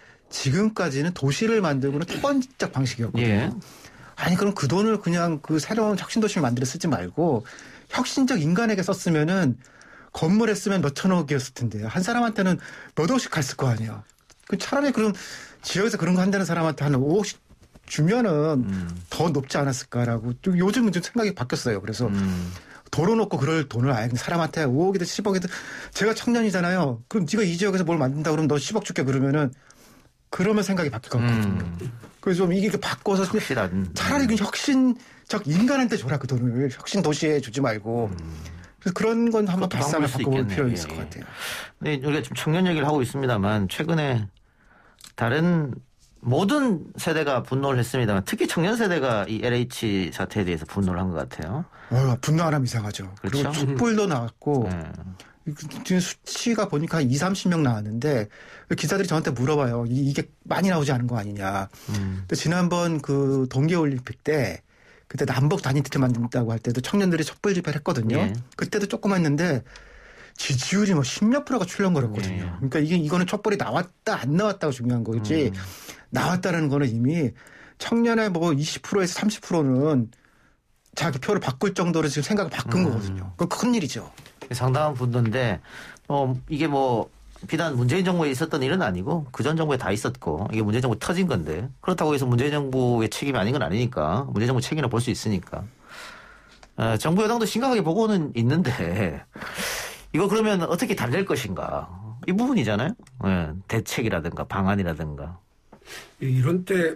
지금까지는 도시를 만들고는 토건적 방식이었거든요. 예. 아니 그럼 그 돈을 그냥 그 새로운 혁신도시를 만들어 쓰지 말고 혁신적 인간에게 썼으면은 건물에 쓰면 몇 천억이었을 텐데요. 한 사람한테는 몇 억씩 갔을 거 아니에요. 그 차라리 그럼 지역에서 그런 거 한다는 사람한테 한 오억씩 주면은 음. 더 높지 않았을까라고 좀 요즘은 좀 생각이 바뀌었어요. 그래서 음. 도로 놓고 그럴 돈을 아예 사람한테 오억이든 십억이든 제가 청년이잖아요. 그럼 네가 이 지역에서 뭘 만든다 그러면 너 십억 줄게 그러면은 그러면 생각이 바뀔 것 같거든요. 음. 그래서 좀 이게 바꿔서 확실한. 차라리 그냥 혁신적 인간한테 줘라 그 돈을 혁신 도시에 주지 말고 음. 그래서 그런 건 한번 그것도 발상을 방법일 수 바꿔볼 있겠네요. 필요가 예, 있을 것 예. 같아요. 네, 우리가 지금 청년 얘기를 하고 있습니다만 최근에 다른 모든 세대가 분노를 했습니다만 특히 청년 세대가 이 엘에이치 사태에 대해서 분노를 한 것 같아요. 어, 분노 안 하면 이상하죠. 그렇죠? 그리고 촛불도 나왔고 네. 지금 수치가 보니까 한 이삼십 명 나왔는데 기자들이 저한테 물어봐요. 이- 이게 많이 나오지 않은 거 아니냐. 음. 근데 지난번 그 동계올림픽 때 그때 남북 단일팀 만든다고 할 때도 청년들이 촛불 집회를 했거든요. 예. 그때도 조금 했는데 지지율이 뭐 십몇 프로가 출렁거렸거든요. 예. 그러니까 이게 이거는 촛불이 나왔다 안 나왔다가 중요한 거지. 음. 나왔다는 거는 이미 청년의 뭐 이십 퍼센트에서 삼십 퍼센트는 자기 표를 바꿀 정도로 지금 생각을 바꾼 음. 거거든요. 그거 큰 일이죠. 상당한 분노인데 어, 이게 뭐 비단 문재인 정부에 있었던 일은 아니고 그전 정부에 다 있었고 이게 문재인 정부 터진 건데 그렇다고 해서 문재인 정부의 책임이 아닌 건 아니니까 문재인 정부 책임을 볼 수 있으니까 어, 정부 여당도 심각하게 보고는 있는데 이거 그러면 어떻게 달랠 것인가 이 부분이잖아요. 예, 대책이라든가 방안이라든가. 이런 때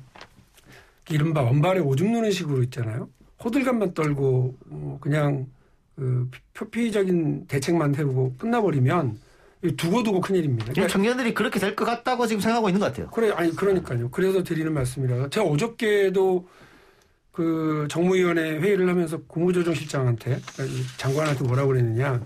이른바 원발에 오줌 누는 식으로 있잖아요. 호들갑만 떨고 어, 그냥 그 표피적인 대책만 세우고 끝나버리면 두고두고 큰일입니다. 지금 청년들이 그렇게 될 것 같다고 지금 생각하고 있는 것 같아요. 그래, 아니 그러니까요. 그래서 드리는 말씀이라. 제가 어저께도 그 정무위원회 회의를 하면서 국무조정실장한테 장관한테 뭐라고 그랬느냐.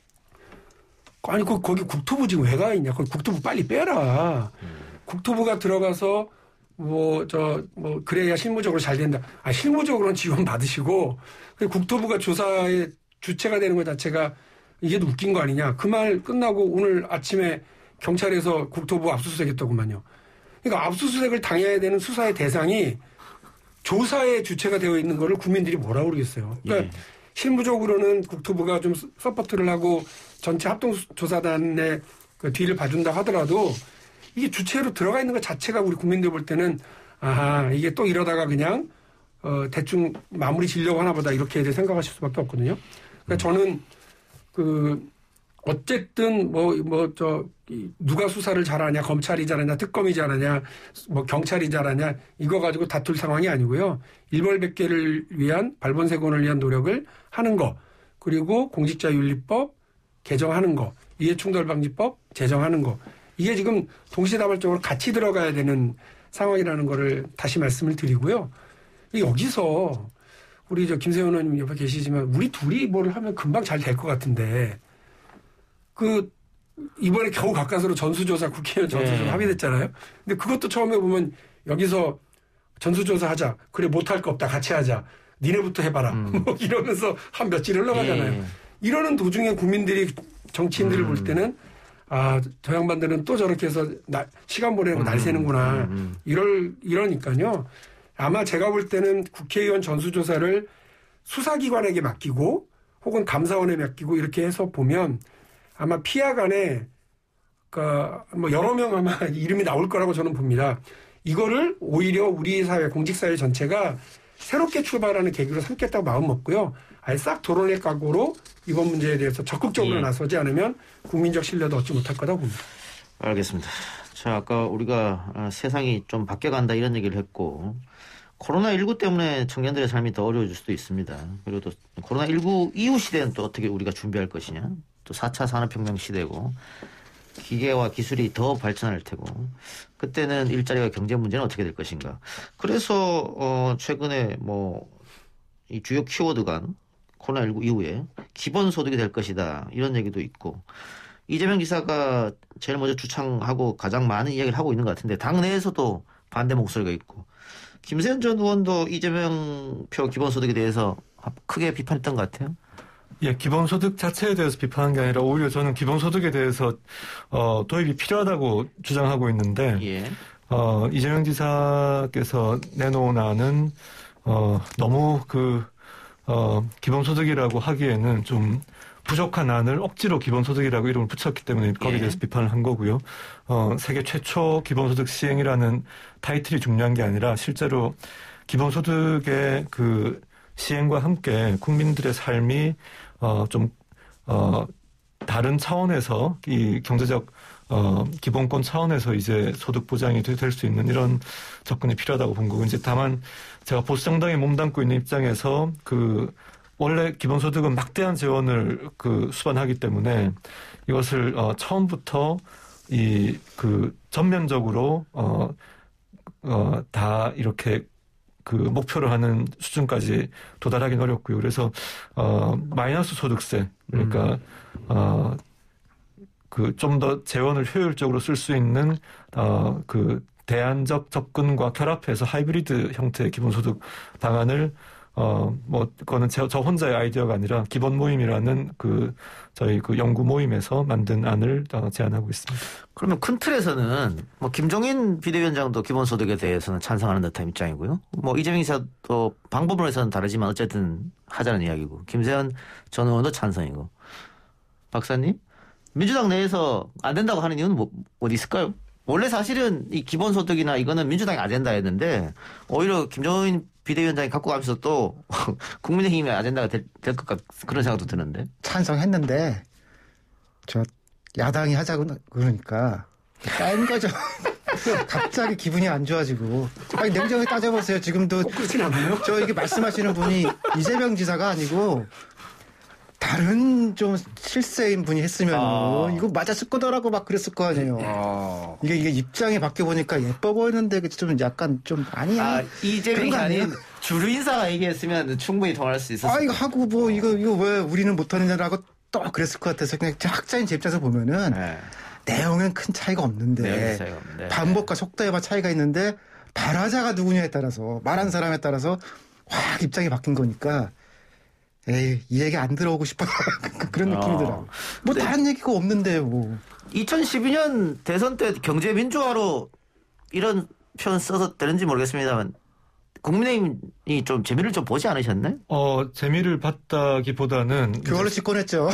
아니 그 거기 국토부 지금 왜 가 있냐. 거기 국토부 빨리 빼라. 음. 국토부가 들어가서 뭐 저 뭐 그래야 실무적으로 잘 된다. 아 실무적으로는 지원 받으시고 국토부가 조사의 주체가 되는 것 자체가 이게 웃긴 거 아니냐. 그 말 끝나고 오늘 아침에 경찰에서 국토부 압수수색했더구만요. 그러니까 압수수색을 당해야 되는 수사의 대상이 조사의 주체가 되어 있는 거를 국민들이 뭐라고 그러겠어요. 그러니까 예. 실무적으로는 국토부가 좀 서포트를 하고 전체 합동조사단의 그 뒤를 봐준다 하더라도 이게 주체로 들어가 있는 것 자체가 우리 국민들 볼 때는 아하 이게 또 이러다가 그냥 어 대충 마무리 지려고 하나 보다 이렇게 생각하실 수밖에 없거든요. 그러니까 저는 그 어쨌든 뭐 뭐 저 누가 수사를 잘하냐 검찰이 잘하냐 특검이 잘하냐 뭐 경찰이 잘하냐 이거 가지고 다툴 상황이 아니고요. 일벌백계를 위한 발본색원을 위한 노력을 하는 거 그리고 공직자윤리법 개정하는 거 이해충돌방지법 제정하는 거 이게 지금 동시다발적으로 같이 들어가야 되는 상황이라는 거를 다시 말씀을 드리고요. 여기서 우리 저 김세현 의원님 옆에 계시지만 우리 둘이 뭘 하면 금방 잘 될 것 같은데 그 이번에 겨우 가까스로 전수조사 국회의원 전수조사 네. 합의됐잖아요. 근데 그것도 처음에 보면 여기서 전수조사 하자. 그래 못할 거 없다. 같이 하자. 니네부터 해봐라. 음. 뭐 이러면서 한 며칠 흘러가잖아요. 예. 이러는 도중에 국민들이 정치인들을 음. 볼 때는 아, 저 양반들은 또 저렇게 해서 나, 시간 보내는 거 날 새는구나. 음. 음. 이럴, 이러니까요. 아마 제가 볼 때는 국회의원 전수조사를 수사기관에게 맡기고 혹은 감사원에 맡기고 이렇게 해서 보면 아마 피하간에 그러니까 뭐 여러 명 아마 이름이 나올 거라고 저는 봅니다. 이거를 오히려 우리 사회 공직사회 전체가 새롭게 출발하는 계기로 삼겠다고 마음 먹고요. 아예 싹 도론의 각오로 이번 문제에 대해서 적극적으로 예. 나서지 않으면 국민적 신뢰도 얻지 못할 거라고 봅니다. 알겠습니다. 자, 아까 우리가 세상이 좀 바뀌어간다 이런 얘기를 했고 코로나십구 때문에 청년들의 삶이 더 어려워질 수도 있습니다. 그리고 또 코로나십구 이후 시대는 또 어떻게 우리가 준비할 것이냐. 또 사 차 산업혁명 시대고 기계와 기술이 더 발전할 테고 그때는 일자리와 경제 문제는 어떻게 될 것인가. 그래서 어 최근에 뭐 이 주요 키워드가 코로나십구 이후에 기본소득이 될 것이다 이런 얘기도 있고 이재명 지사가 제일 먼저 주창하고 가장 많은 이야기를 하고 있는 것 같은데 당내에서도 반대 목소리가 있고 김세현 전 의원도 이재명 표 기본소득에 대해서 크게 비판했던 것 같아요. 예, 기본소득 자체에 대해서 비판한 게 아니라 오히려 저는 기본소득에 대해서 어, 도입이 필요하다고 주장하고 있는데 예. 어, 이재명 지사께서 내놓은 안은 어, 너무 그 어, 기본소득이라고 하기에는 좀 부족한 안을 억지로 기본소득이라고 이름을 붙였기 때문에 거기에 예. 대해서 비판을 한 거고요. 어, 세계 최초 기본소득 시행이라는 타이틀이 중요한 게 아니라 실제로 기본소득의 그 시행과 함께 국민들의 삶이 어, 좀 어, 다른 차원에서 이 경제적 어, 기본권 차원에서 이제 소득 보장이 될 수 있는 이런 접근이 필요하다고 본 거고, 이제 다만 제가 보수 정당에 몸담고 있는 입장에서 그 원래 기본소득은 막대한 재원을 그 수반하기 때문에 이것을 어, 처음부터 이 그 전면적으로 어, 어, 다 이렇게 그 목표로 하는 수준까지 도달하기는 어렵고요. 그래서 어, 마이너스 소득세, 그러니까 음. 어, 그 좀 더 재원을 효율적으로 쓸 수 있는 어, 그 대안적 접근과 결합해서 하이브리드 형태의 기본소득 방안을 어, 뭐, 그거는 저, 저 혼자의 아이디어가 아니라 기본 모임이라는 그, 저희 그 연구 모임에서 만든 안을 어, 제안하고 있습니다. 그러면 큰 틀에서는 뭐, 김종인 비대위원장도 기본소득에 대해서는 찬성하는 듯한 입장이고요. 뭐, 이재명 지사도 방법론에서는 다르지만 어쨌든 하자는 이야기고, 김세현 전 의원도 찬성이고. 박사님? 민주당 내에서 안 된다고 하는 이유는 뭐, 어디 있을까요? 원래 사실은 이 기본소득이나 이거는 민주당이 안 된다 했는데, 오히려 김종인 비대위원장이 갖고 가면서 또 국민의힘의 아젠다가 될 것 같 그런 생각도 드는데. 찬성했는데 저 야당이 하자고 그러니까 까인 거죠. 갑자기 기분이 안 좋아지고. 아니 냉정히 따져보세요. 지금도 그렇진 않아요. 저 이게 말씀하시는 분이 이재명 지사가 아니고 다른 좀 실세인 분이 했으면 아. 이거 맞았을 거더라고 막 그랬을 거 아니에요. 아. 이게 이게 입장이 바뀌어 보니까 예뻐 보이는데 좀 약간 좀 아니야. 아, 이재명이 아닌 주류 인사가 얘기했으면 충분히 통할 수 있었을. 아 이거 하고 뭐 이거 이거 왜 우리는 못하느냐라고 또 그랬을 것 같아서 그냥 학자인 제 입장에서 보면은 네. 내용은 큰 차이가 없는데 차이가 없는데. 반복과 속도에만 차이가 있는데 발화자가 누구냐에 따라서 말한 사람에 따라서 확 입장이 바뀐 거니까. 에이, 이 얘기 안 들어오고 싶어. 그런 느낌이더라. 어. 뭐, 다른 얘기가 없는데, 뭐. 이천십이 년 대선 때 경제 민주화로 이런 표현 써서 되는지 모르겠습니다만, 국민의힘이 좀 재미를 좀 보지 않으셨나요? 어, 재미를 봤다기보다는. 그걸로 집권했죠.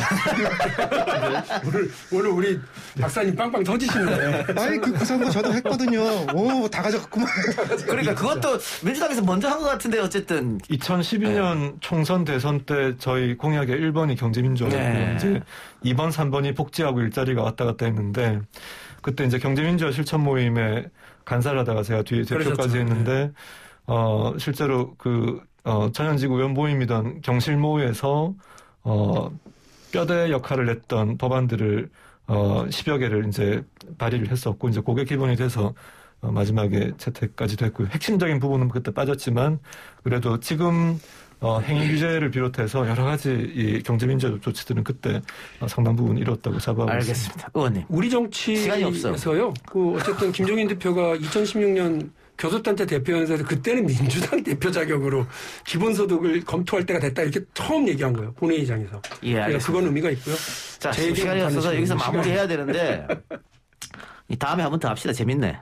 오늘, 오늘 우리 박사님 빵빵 터지시는데. 아니, 그 구상도 저도 했거든요. 오, 다 가져갔구만. 그러니까 그것도 민주당에서 먼저 한 것 같은데, 어쨌든. 이천십이 년 네. 총선 대선 때 저희 공약의 일 번이 경제민주화였고요. 네. 이제 이 번, 삼 번이 복지하고 일자리가 왔다 갔다 했는데, 그때 이제 경제민주화 실천 모임에 간사를 하다가 제가 뒤에 대표까지 했는데, 네. 어, 실제로 그, 어, 천연지구 의원 모임이던 경실모에서, 어, 뼈대 역할을 했던 법안들을, 어, 십여 개를 이제 발의를 했었고, 이제 그게 기본이 돼서, 어, 마지막에 채택까지 됐고요. 핵심적인 부분은 그때 빠졌지만, 그래도 지금, 어, 행위 규제를 비롯해서 여러 가지 이 경제민주화 조치들은 그때 어, 상당 부분 이뤘다고 잡아보고 알겠습니다. 있습니다. 의원님. 우리 정치에서요, 그 어쨌든 김종인 대표가 이천십육 년 교섭단체 대표연설에서 그때는 민주당 대표 자격으로 기본소득을 검토할 때가 됐다 이렇게 처음 얘기한 거예요. 본회의장에서. 예, 알겠습니다. 그건 의미가 있고요. 자, 시간이 없어서 여기서 마무리해야 되는데 이 다음에 한 번 더 합시다. 재밌네.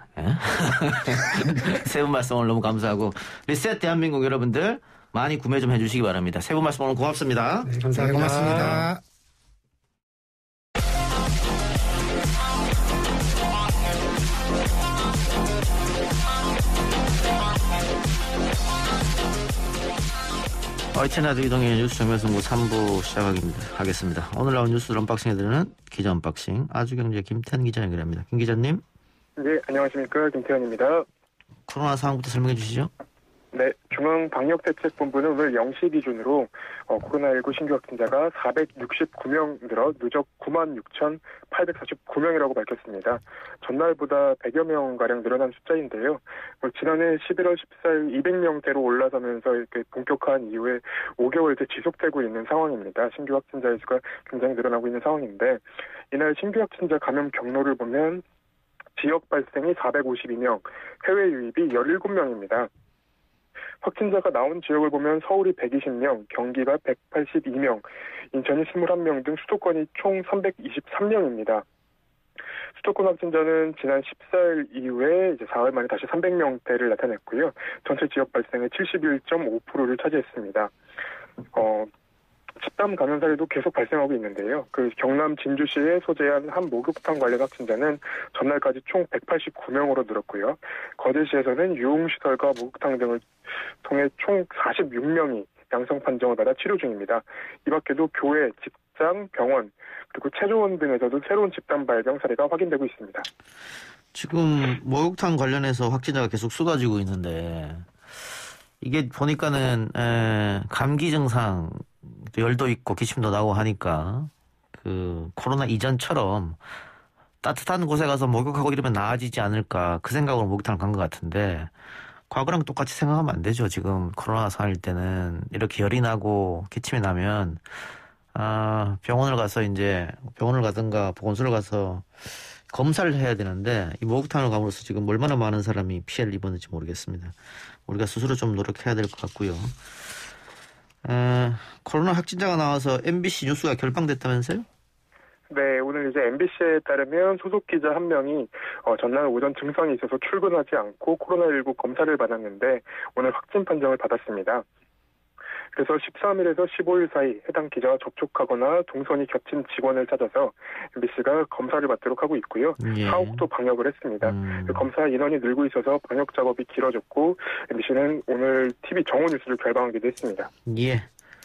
세 분 말씀 오늘 너무 감사하고 리셋 대한민국 여러분들 많이 구매 좀 해주시기 바랍니다. 세 분 말씀 오늘 고맙습니다. 네, 감사합니다. 네, 고맙습니다. 어이체나드 이동의 뉴스 정면승부 삼 부 시작하겠습니다. 오늘 나온 뉴스를 언박싱해드리는 기자 언박싱 아주경제 김태현 기자 연결합니다. 김 기자님. 네, 안녕하십니까. 김태현입니다. 코로나 상황부터 설명해 주시죠. 네, 중앙방역대책본부는 오늘 영 시 기준으로 어, 코로나십구 신규 확진자가 사백육십구 명 늘어 누적 구만 육천팔백사십구 명이라고 밝혔습니다. 전날보다 백여 명가량 늘어난 숫자인데요. 어, 지난해 십일월 십사일 이백 명대로 올라서면서 이렇게 본격화한 이후에 오 개월째 지속되고 있는 상황입니다. 신규 확진자의 수가 굉장히 늘어나고 있는 상황인데 이날 신규 확진자 감염 경로를 보면 지역 발생이 사백오십이 명, 해외 유입이 열일곱 명입니다. 확진자가 나온 지역을 보면 서울이 백이십 명, 경기가 백팔십이 명, 인천이 이십일 명 등 수도권이 총 삼백이십삼 명입니다. 수도권 확진자는 지난 십사일 이후에 이제 사흘 만에 다시 삼백 명대를 나타냈고요. 전체 지역 발생의 칠십일 점 오 퍼센트를 차지했습니다. 어, 집단 감염 사례도 계속 발생하고 있는데요. 그 경남 진주시에 소재한 한 목욕탕 관련 확진자는 전날까지 총 백팔십구 명으로 늘었고요. 거제시에서는 유흥시설과 목욕탕 등을 통해 총 사십육 명이 양성 판정을 받아 치료 중입니다. 이 밖에도 교회, 직장, 병원, 그리고 체조원 등에서도 새로운 집단 발병 사례가 확인되고 있습니다. 지금 목욕탕 관련해서 확진자가 계속 쏟아지고 있는데 이게 보니까는 에, 감기 증상, 열도 있고 기침도 나고 하니까 그 코로나 이전처럼 따뜻한 곳에 가서 목욕하고 이러면 나아지지 않을까 그 생각으로 목욕탕을 간 것 같은데 과거랑 똑같이 생각하면 안 되죠. 지금 코로나 상황일 때는 이렇게 열이 나고 기침이 나면 아, 병원을 가서 이제 병원을 가든가 보건소를 가서 검사를 해야 되는데 이 목욕탕을 감으로써 지금 얼마나 많은 사람이 피해를 입었는지 모르겠습니다. 우리가 스스로 좀 노력해야 될 것 같고요. 에, 코로나 확진자가 나와서 엠비씨 뉴스가 결방됐다면서요? 네, 오늘 이제 엠비씨에 따르면 소속 기자 한 명이 어, 전날 오전 증상이 있어서 출근하지 않고 코로나십구 검사를 받았는데 오늘 확진 판정을 받았습니다. 그래서 십삼 일에서 십오 일 사이 해당 기자와 접촉하거나 동선이 겹친 직원을 찾아서 엠비씨가 검사를 받도록 하고 있고요. 예. 사옥도 방역을 했습니다. 음. 검사 인원이 늘고 있어서 방역 작업이 길어졌고 엠비씨는 오늘 티비 정오 뉴스를 결방하기도 했습니다. 예.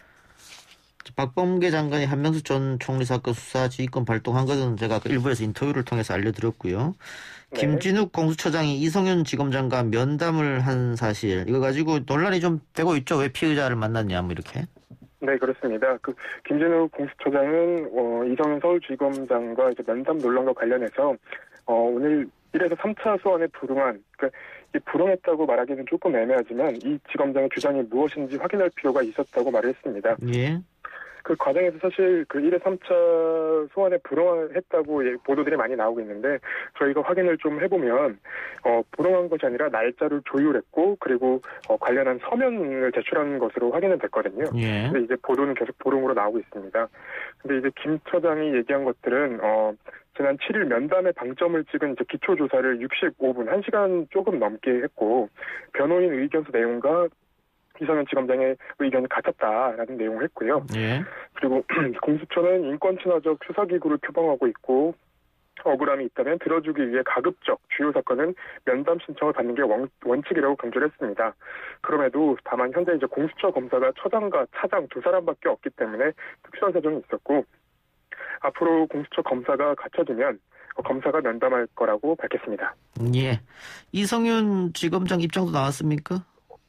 박범계 장관이 한명숙 전 총리 사건 수사 지휘권 발동한 것은 제가 그 일부에서 인터뷰를 통해서 알려드렸고요. 네. 김진욱 공수처장이 이성윤 지검장과 면담을 한 사실 이거 가지고 논란이 좀 되고 있죠. 왜 피의자를 만났냐 뭐 이렇게. 네, 그렇습니다. 그 김진욱 공수처장은 어, 이성윤 서울지검장과 이제 면담 논란과 관련해서 어, 오늘 일에서 삼 차 소환에 불응한, 그러니까 이 불응했다고 말하기는 조금 애매하지만 이 지검장의 주장이 무엇인지 확인할 필요가 있었다고 말을 했습니다. 예. 그 과정에서 사실 그 일회 삼 차 소환에 불응했다고 예, 보도들이 많이 나오고 있는데 저희가 확인을 좀 해보면 어, 불응한 것이 아니라 날짜를 조율했고 그리고 어, 관련한 서면을 제출한 것으로 확인은 됐거든요. 예. 근데 이제 보도는 계속 불응으로 나오고 있습니다. 근데 이제 김 처장이 얘기한 것들은 어, 지난 칠 일 면담에 방점을 찍은 이제 기초조사를 육십오 분, 한 시간 조금 넘게 했고 변호인 의견서 내용과 이성윤 지검장의 의견이 같았다라는 내용을 했고요. 예. 그리고 공수처는 인권 친화적 수사기구를 표방하고 있고 억울함이 있다면 들어주기 위해 가급적 주요 사건은 면담 신청을 받는 게 원, 원칙이라고 강조를 했습니다. 그럼에도 다만 현재 이제 공수처 검사가 처장과 차장 두 사람밖에 없기 때문에 특수한 사정이 있었고 앞으로 공수처 검사가 갖춰지면 검사가 면담할 거라고 밝혔습니다. 예. 이성윤 지검장 입장도 나왔습니까?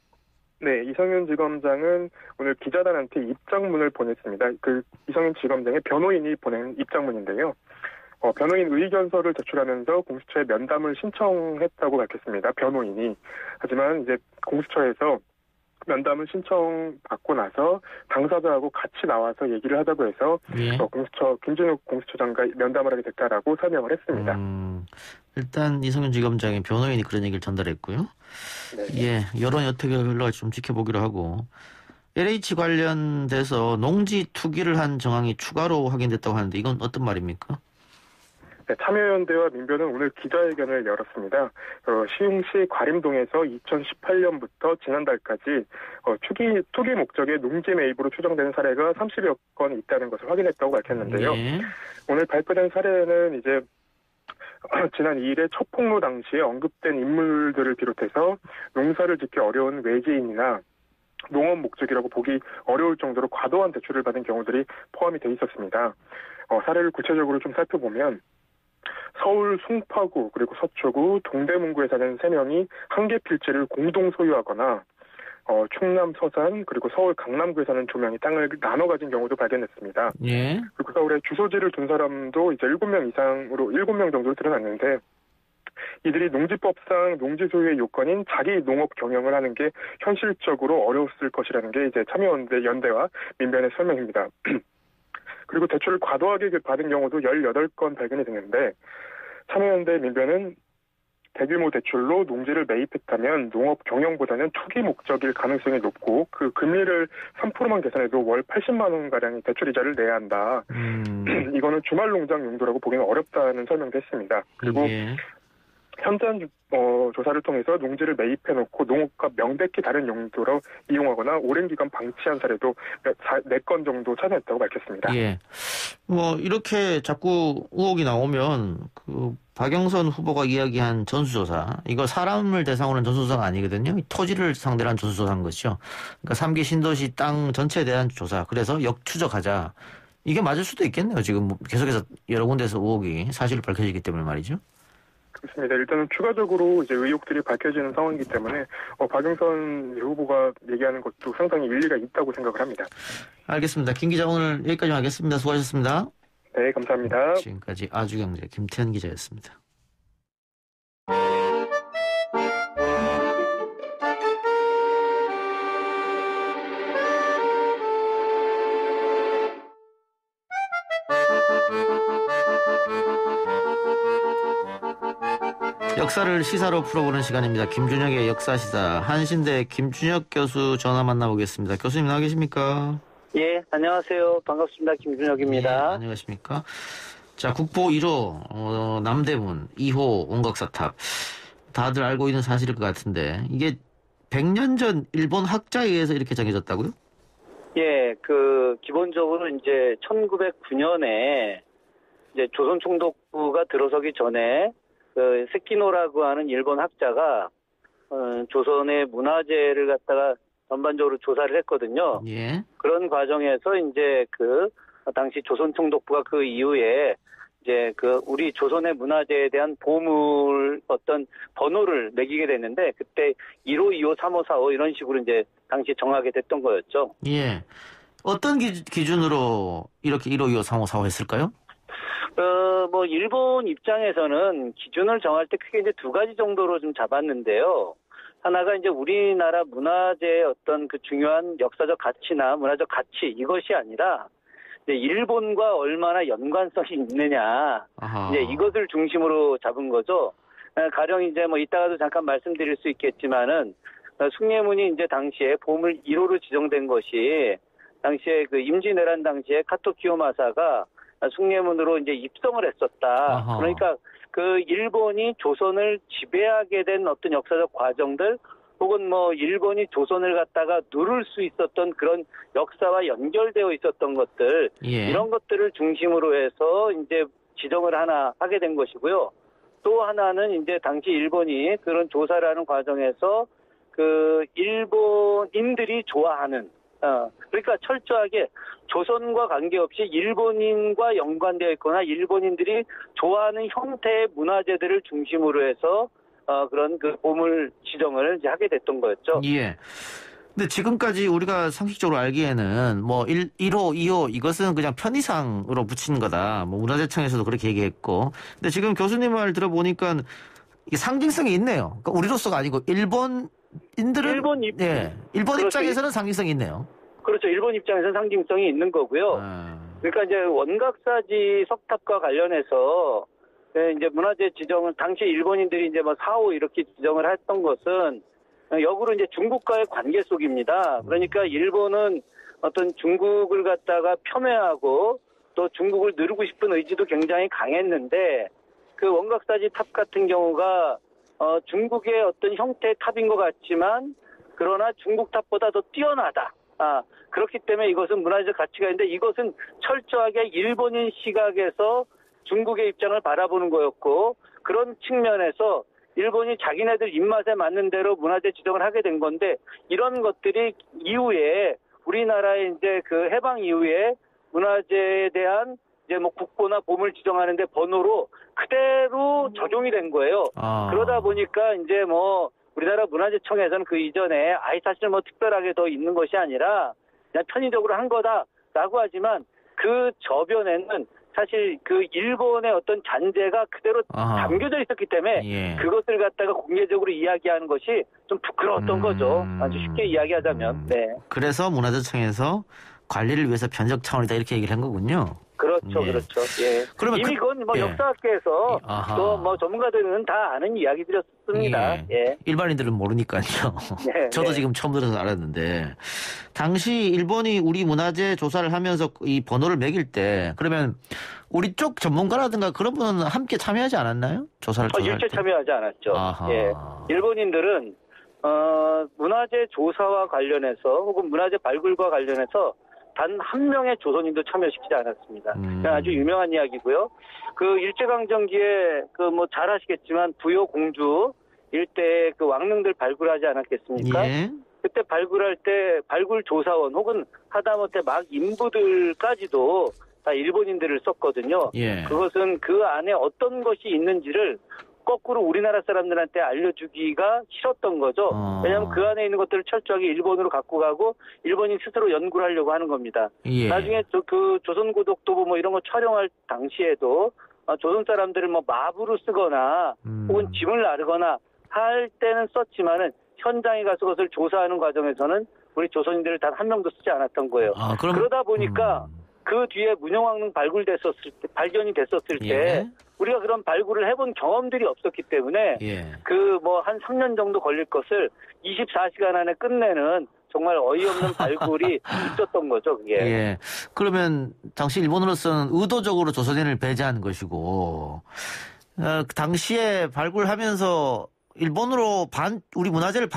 네, 이성윤 지검장은 오늘 기자단한테 입장문을 보냈습니다. 그 이성윤 지검장의 변호인이 보낸 입장문인데요. 어, 변호인 의견서를 제출하면서 공수처에 면담을 신청했다고 밝혔습니다. 변호인이. 하지만 이제 공수처에서 면담을 신청받고 나서 당사자하고 같이 나와서 얘기를 하자고 해서 예. 어, 공수처 김진욱 공수처장과 면담을 하게 됐다라고 설명을 했습니다. 음, 일단 이성윤 지검장의 변호인이 그런 얘기를 전달했고요. 네. 예, 여론이 어떻게 흘러갈지 좀 지켜보기로 하고 엘에이치 관련돼서 농지 투기를 한 정황이 추가로 확인됐다고 하는데 이건 어떤 말입니까? 네, 참여연대와 민변은 오늘 기자회견을 열었습니다. 어, 시흥시 과림동에서 이천십팔 년부터 지난달까지 어, 투기, 투기 목적의 농지 매입으로 추정되는 사례가 삼십여 건 있다는 것을 확인했다고 밝혔는데요. 예. 오늘 발표된 사례는 이제 지난 이 일에 첫 폭로 당시에 언급된 인물들을 비롯해서 농사를 짓기 어려운 외지인이나 농업 목적이라고 보기 어려울 정도로 과도한 대출을 받은 경우들이 포함이 돼 있었습니다. 어, 사례를 구체적으로 좀 살펴보면 서울 송파구 그리고 서초구 동대문구에 사는 세 명이 한 개 필지를 공동 소유하거나 어, 충남 서산 그리고 서울 강남구에 사는 두 명이 땅을 나눠 가진 경우도 발견됐습니다. 예. 그리고 서울에 주소지를 둔 사람도 이제 일곱 명 이상으로 일곱 명 정도로 드러났는데 이들이 농지법상 농지 소유의 요건인 자기 농업 경영을 하는 게 현실적으로 어려웠을 것이라는 게 이제 참여연대 연대와 민변의 설명입니다. 그리고 대출을 과도하게 받은 경우도 열여덟 건 발견이 됐는데 참여연대 민변은 대규모 대출로 농지를 매입했다면 농업 경영보다는 투기 목적일 가능성이 높고 그 금리를 삼 퍼센트만 계산해도 월 팔십만 원가량의 대출 이자를 내야 한다. 음. 이거는 주말 농장 용도라고 보기는 어렵다는 설명도 했습니다. 그리고 예. 현장 어, 조사를 통해서 농지를 매입해놓고 농업과 명백히 다른 용도로 이용하거나 오랜 기간 방치한 사례도 네 건 정도 찾아냈다고 밝혔습니다. 예. 뭐 이렇게 자꾸 의혹이 나오면 그 박영선 후보가 이야기한 전수조사, 이거 사람을 대상으로 한 전수조사가 아니거든요. 토지를 상대로 한 전수조사인 것이죠. 그러니까 삼 기 신도시 땅 전체에 대한 조사. 그래서 역추적하자. 이게 맞을 수도 있겠네요. 지금 계속해서 여러 군데서 의혹이 사실을 밝혀지기 때문에 말이죠. 그렇습니다. 일단은 추가적으로 이제 의혹들이 밝혀지는 상황이기 때문에 어, 박영선 후보가 얘기하는 것도 상당히 일리가 있다고 생각을 합니다. 알겠습니다. 김 기자 오늘 여기까지 하겠습니다. 수고하셨습니다. 네, 감사합니다. 지금까지 아주경제 김태현 기자였습니다. 역사를 시사로 풀어보는 시간입니다. 김준혁의 역사시사. 한신대 김준혁 교수 전화 만나보겠습니다. 교수님 나와 계십니까? 예, 안녕하세요. 반갑습니다. 김준혁입니다. 예, 안녕하십니까? 자, 국보 일 호 어, 남대문, 이 호 원각사탑. 다들 알고 있는 사실일 것 같은데 이게 백 년 전 일본 학자에 의해서 이렇게 정해졌다고요? 예, 그 기본적으로 이제 천구백구 년에 이제 조선총독부가 들어서기 전에 그 세키노라고 하는 일본 학자가 어, 조선의 문화재를 갖다가 전반적으로 조사를 했거든요. 예. 그런 과정에서 이제 그 당시 조선총독부가 그 이후에 이제 그 우리 조선의 문화재에 대한 보물 어떤 번호를 매기게 됐는데 그때 일 호, 이 호, 삼 호, 사 호 이런 식으로 이제 당시 정하게 됐던 거였죠. 예. 어떤 기, 기준으로 이렇게 일 호, 이 호, 삼 호, 사 호 했을까요? 어, 뭐, 일본 입장에서는 기준을 정할 때 크게 이제 두 가지 정도로 좀 잡았는데요. 하나가 이제 우리나라 문화재의 어떤 그 중요한 역사적 가치나 문화적 가치, 이것이 아니라, 이제 일본과 얼마나 연관성이 있느냐. 아하. 이제 이것을 중심으로 잡은 거죠. 가령 이제 뭐 이따가도 잠깐 말씀드릴 수 있겠지만은, 숭례문이 이제 당시에 보물 일 호로 지정된 것이, 당시에 그 임진왜란 당시에 카토 키요마사가 숭례문으로 이제 입성을 했었다. 아하. 그러니까 그 일본이 조선을 지배하게 된 어떤 역사적 과정들 혹은 뭐 일본이 조선을 갖다가 누를 수 있었던 그런 역사와 연결되어 있었던 것들 예. 이런 것들을 중심으로 해서 이제 지정을 하나 하게 된 것이고요. 또 하나는 이제 당시 일본이 그런 조사를 하는 과정에서 그 일본인들이 좋아하는 어, 그러니까 철저하게 조선과 관계없이 일본인과 연관되어 있거나 일본인들이 좋아하는 형태의 문화재들을 중심으로 해서 어, 그런 그 보물 지정을 이제 하게 됐던 거였죠. 예. 근데 지금까지 우리가 상식적으로 알기에는 뭐 일, 일 호, 이 호 이것은 그냥 편의상으로 붙인 거다. 뭐 문화재청에서도 그렇게 얘기했고. 근데 지금 교수님 말 들어보니까 이게 상징성이 있네요. 그러니까 우리로서가 아니고 일본 인들은 일본 입 예, 일본 그렇죠. 입장에서는 상징성이 있네요. 그렇죠. 일본 입장에서는 상징성이 있는 거고요. 아. 그러니까 이제 원각사지 석탑과 관련해서 이제 문화재 지정을 당시 일본인들이 이제 뭐 사 호 이렇게 지정을 했던 것은 역으로 이제 중국과의 관계 속입니다. 그러니까 일본은 어떤 중국을 갖다가 폄훼하고 또 중국을 누르고 싶은 의지도 굉장히 강했는데 그 원각사지 탑 같은 경우가 어, 중국의 어떤 형태의 탑인 것 같지만 그러나 중국 탑보다 더 뛰어나다. 아, 그렇기 때문에 이것은 문화적 가치가 있는데 이것은 철저하게 일본인 시각에서 중국의 입장을 바라보는 거였고 그런 측면에서 일본이 자기네들 입맛에 맞는 대로 문화재 지정을 하게 된 건데 이런 것들이 이후에 우리나라의 이제 그 해방 이후에 문화재에 대한 이제 뭐 국보나 보물 지정하는데 번호로 그대로 적용이 된 거예요. 아. 그러다 보니까 이제 뭐 우리나라 문화재청에서는 그 이전에 아예 사실 뭐 특별하게 더 있는 것이 아니라 그냥 편의적으로 한 거다라고 하지만 그 저변에는 사실 그 일본의 어떤 잔재가 그대로 아하. 담겨져 있었기 때문에 예. 그것을 갖다가 공개적으로 이야기하는 것이 좀 부끄러웠던 음. 거죠. 아주 쉽게 이야기하자면. 음. 네. 그래서 문화재청에서 관리를 위해서 변적 차원이다 이렇게 얘기를 한 거군요. 그렇죠, 예. 그렇죠. 예. 그러면 이미 그- 그건 뭐 예. 역사학계에서 아하. 또 뭐 전문가들은 다 아는 이야기들이었습니다. 예. 예. 일반인들은 모르니까요. 네, 저도 네. 지금 처음 들어서 알았는데 당시 일본이 우리 문화재 조사를 하면서 이 번호를 매길 때 그러면 우리 쪽 전문가라든가 그런 분은 함께 참여하지 않았나요? 조사를 어, 조사할 일체 때. 참여하지 않았죠. 아하. 예. 일본인들은 어, 문화재 조사와 관련해서 혹은 문화재 발굴과 관련해서 단 한 명의 조선인도 참여시키지 않았습니다. 음. 아주 유명한 이야기고요. 그 일제강점기에 그 뭐 잘 아시겠지만 부여 공주 일대에 그 왕릉들 발굴하지 않았겠습니까? 예. 그때 발굴할 때 발굴 조사원 혹은 하다못해 막 인부들까지도 다 일본인들을 썼거든요. 예. 그것은 그 안에 어떤 것이 있는지를 거꾸로 우리나라 사람들한테 알려주기가 싫었던 거죠. 어. 왜냐하면 그 안에 있는 것들을 철저하게 일본으로 갖고 가고 일본인 스스로 연구를 하려고 하는 겁니다. 예. 나중에 저, 그 조선고독도부 뭐 이런 거 촬영할 당시에도 어, 조선 사람들을 뭐 마부로 쓰거나 음. 혹은 짐을 나르거나 할 때는 썼지만은 현장에 가서 그것을 조사하는 과정에서는 우리 조선인들을 단 한 명도 쓰지 않았던 거예요. 아, 그럼 그러다 보니까 음. 그 뒤에 문영왕릉 발굴됐었을 때, 발견이 됐었을 때 예. 우리가 그런 발굴을 해본 경험들이 없었기 때문에 예. 그 뭐 한 삼 년 정도 걸릴 것을 이십사 시간 안에 끝내는 정말 어이없는 발굴이 있었던 거죠, 그게. 예. 그러면 당시 일본으로서는 의도적으로 조선인을 배제한 것이고 어, 그 당시에 발굴하면서 일본으로 반 우리 문화재를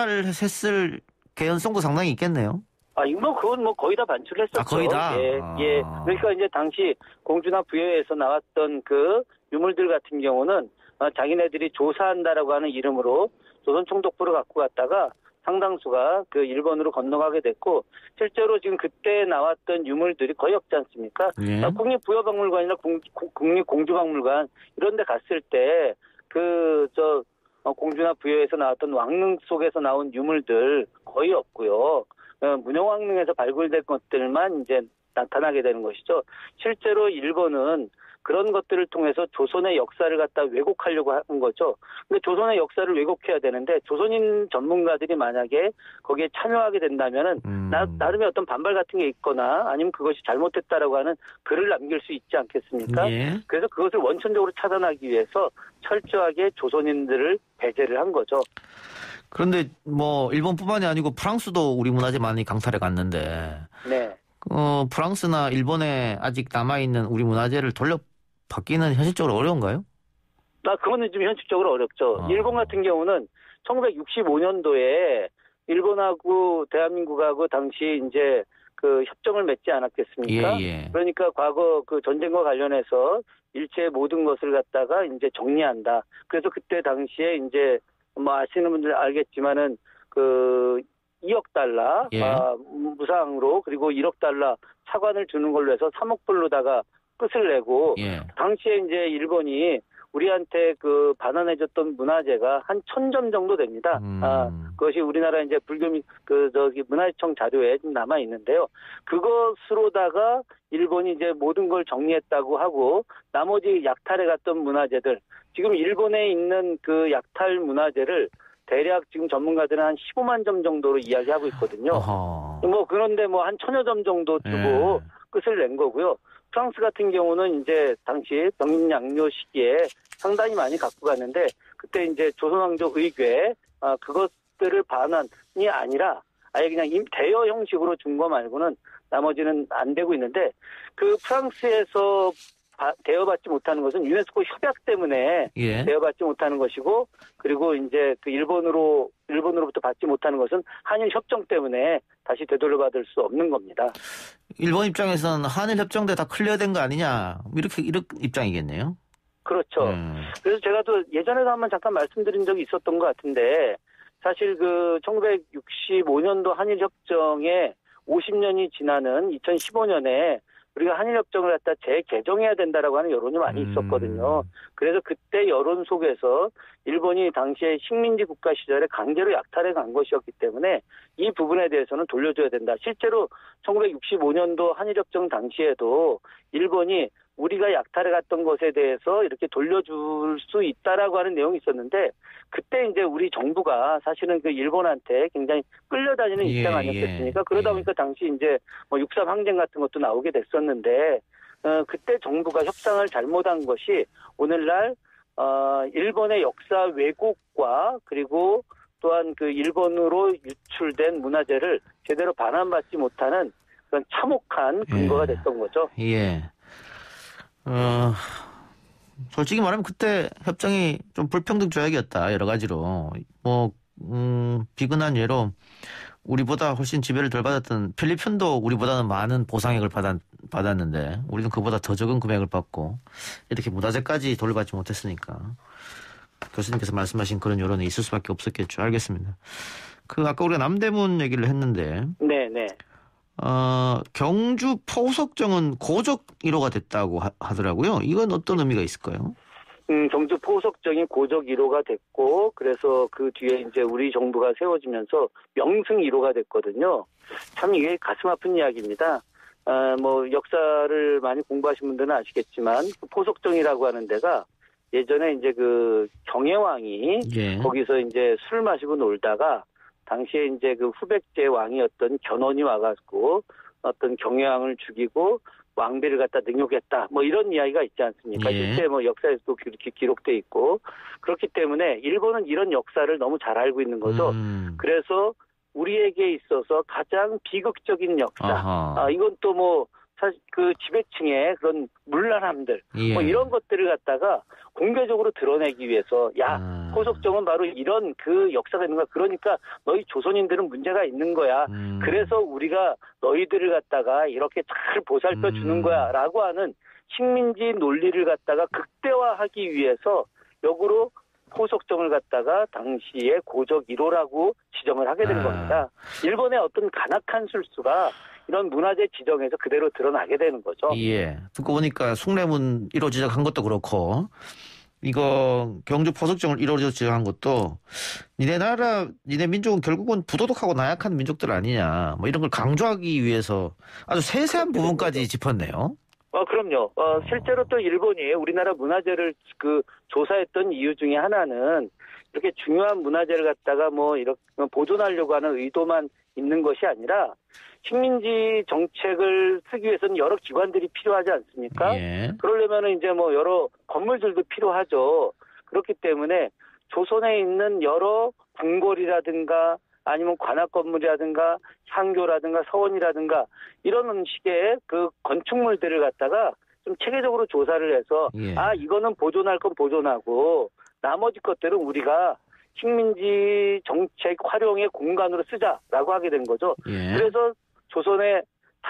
반출했을 개연성도 상당히 있겠네요. 아, 이거 뭐 그건 뭐 거의 다 반출했었죠. 아, 거의 다? 예, 아. 예. 그러니까 이제 당시 공주나 부여에서 나왔던 그 유물들 같은 경우는 어, 자기네들이 조사한다라고 하는 이름으로 조선 총독부를 갖고 갔다가 상당수가 그 일본으로 건너가게 됐고 실제로 지금 그때 나왔던 유물들이 거의 없지 않습니까? 예. 아, 국립부여박물관이나 국- 국- 국립공주박물관 이런 데 갔을 때 그 저 공주나 부여에서 나왔던 왕릉 속에서 나온 유물들 거의 없고요. 어, 문영왕릉에서 발굴된 것들만 이제 나타나게 되는 것이죠. 실제로 일본은 그런 것들을 통해서 조선의 역사를 갖다 왜곡하려고 하는 거죠. 근데 조선의 역사를 왜곡해야 되는데 조선인 전문가들이 만약에 거기에 참여하게 된다면은 음. 나, 나름의 어떤 반발 같은 게 있거나 아니면 그것이 잘못됐다라고 하는 글을 남길 수 있지 않겠습니까? 예. 그래서 그것을 원천적으로 차단하기 위해서 철저하게 조선인들을 배제를 한 거죠. 그런데 뭐 일본뿐만이 아니고 프랑스도 우리 문화재 많이 강탈해 갔는데 네. 어, 프랑스나 일본에 아직 남아있는 우리 문화재를 돌려받기는 현실적으로 어려운가요? 나 그거는 좀 현실적으로 어렵죠. 아. 일본 같은 경우는 천구백육십오 년도에 일본하고 대한민국하고 당시 이제 그 협정을 맺지 않았겠습니까? 예, 예. 그러니까 과거 그 전쟁과 관련해서 일체 모든 것을 갖다가 이제 정리한다. 그래서 그때 당시에 이제 뭐 아시는 분들 알겠지만은 그 이억 달러 예. 아, 무상으로 그리고 일억 달러 차관을 주는 걸로 해서 삼억 불로다가 끝을 내고 예. 당시에 이제 일본이 우리한테 그 반환해줬던 문화재가 한 천 점 정도 됩니다. 음. 아, 그것이 우리나라 이제 불교 그 저기 문화청 자료에 좀 남아 있는데요. 그것으로다가 일본이 이제 모든 걸 정리했다고 하고 나머지 약탈해 갔던 문화재들 지금 일본에 있는 그 약탈 문화재를 대략 지금 전문가들은 한 십오만 점 정도로 이야기하고 있거든요. 어허. 뭐 그런데 뭐 한 천여 점 정도 두고 예. 끝을 낸 거고요. 프랑스 같은 경우는 이제 당시 병인 양료 시기에 상당히 많이 갖고 갔는데 그때 이제 조선왕조 의궤 아, 그것들을 반환이 아니라 아예 그냥 대여 형식으로 준 거 말고는 나머지는 안 되고 있는데 그 프랑스에서 바, 대여받지 못하는 것은 유네스코 협약 때문에 예. 대여받지 못하는 것이고 그리고 이제 그 일본으로 일본으로부터 받지 못하는 것은 한일 협정 때문에 다시 되돌려받을 수 없는 겁니다. 일본 입장에서는 한일 협정 때 다 클리어된 거 아니냐 이렇게 이런 입장이겠네요. 그렇죠. 음. 그래서 제가 또 예전에도 한번 잠깐 말씀드린 적이 있었던 것 같은데 사실 그 천구백육십오 년도 한일 협정에 오십 년이 지나는 이천십오 년에 우리가 한일협정을 갖다 재개정해야 된다라고 하는 여론이 많이 있었거든요. 그래서 그때 여론 속에서 일본이 당시에 식민지 국가 시절에 강제로 약탈해 간 것이었기 때문에 이 부분에 대해서는 돌려줘야 된다. 실제로 천구백육십오 년도 한일협정 당시에도 일본이 우리가 약탈해 갔던 것에 대해서 이렇게 돌려줄 수 있다라고 하는 내용이 있었는데 그때 이제 우리 정부가 사실은 그 일본한테 굉장히 끌려다니는 예, 입장 아니었겠습니까? 예, 그러다 예. 보니까 당시 이제 뭐 육삼 항쟁 같은 것도 나오게 됐었는데 어, 그때 정부가 협상을 잘못한 것이 오늘날 어, 일본의 역사 왜곡과 그리고 또한 그 일본으로 유출된 문화재를 제대로 반환받지 못하는 그런 참혹한 근거가 예. 됐던 거죠. 예. 어, 솔직히 말하면 그때 협정이 좀 불평등 조약이었다. 여러 가지로. 뭐, 음, 비근한 예로 우리보다 훨씬 지배를 덜 받았던 필리핀도 우리보다는 많은 보상액을 받았, 받았는데 우리는 그보다 더 적은 금액을 받고 이렇게 문화재까지 돌려받지 못했으니까 교수님께서 말씀하신 그런 여론이 있을 수밖에 없었겠죠. 알겠습니다. 그 아까 우리가 남대문 얘기를 했는데 네, 네. 어, 경주 포석정은 고적 일 호가 됐다고 하, 하더라고요. 이건 어떤 의미가 있을까요? 음, 경주 포석정이 고적 일 호가 됐고, 그래서 그 뒤에 이제 우리 정부가 세워지면서 명승 일 호가 됐거든요. 참 이게 가슴 아픈 이야기입니다. 아, 뭐, 역사를 많이 공부하신 분들은 아시겠지만, 그 포석정이라고 하는 데가 예전에 이제 그 경혜왕이 예. 거기서 이제 술 마시고 놀다가 당시에 이제 그 후백제 왕이었던 견훤이 와가지고 어떤 경혜왕을 죽이고 왕비를 갖다 능욕했다. 뭐 이런 이야기가 있지 않습니까? 예. 실제 뭐 역사에서도 그렇게 기록돼 있고 그렇기 때문에 일본은 이런 역사를 너무 잘 알고 있는 거죠. 음. 그래서 우리에게 있어서 가장 비극적인 역사. 아하. 아, 이건 또 뭐 사실 그 지배층의 그런 문란함들 예. 뭐 이런 것들을 갖다가 공개적으로 드러내기 위해서 야 아. 포석정은 바로 이런 그 역사가 있는 거야. 그러니까 너희 조선인들은 문제가 있는 거야. 음. 그래서 우리가 너희들을 갖다가 이렇게 잘 보살펴 주는 음. 거야라고 하는 식민지 논리를 갖다가 극대화하기 위해서 역으로 포석정을 갖다가 당시에 고적 일 호라고 지정을 하게 된 아. 겁니다. 일본의 어떤 간악한 술수가 이런 문화재 지정에서 그대로 드러나게 되는 거죠. 예. 듣고 보니까 숭례문 일 호 지적한 것도 그렇고 이거 경주 포석정을 일 호로 지정한 것도 니네 나라, 니네 민족은 결국은 부도덕하고 나약한 민족들 아니냐 뭐 이런 걸 강조하기 위해서 아주 세세한 부분까지 짚었네요. 어, 그럼요. 어, 실제로 또 일본이 우리나라 문화재를 그 조사했던 이유 중에 하나는 이렇게 중요한 문화재를 갖다가 뭐 이렇게 보존하려고 하는 의도만 있는 것이 아니라 식민지 정책을 쓰기 위해서는 여러 기관들이 필요하지 않습니까? 예. 그러려면 이제 뭐 여러 건물들도 필요하죠. 그렇기 때문에 조선에 있는 여러 궁궐이라든가 아니면 관악 건물이라든가 향교라든가 서원이라든가 이런 식의 그 건축물들을 갖다가 좀 체계적으로 조사를 해서 예. 아 이거는 보존할 건 보존하고 나머지 것들은 우리가 식민지 정책 활용의 공간으로 쓰자라고 하게 된 거죠. 예. 그래서 조선의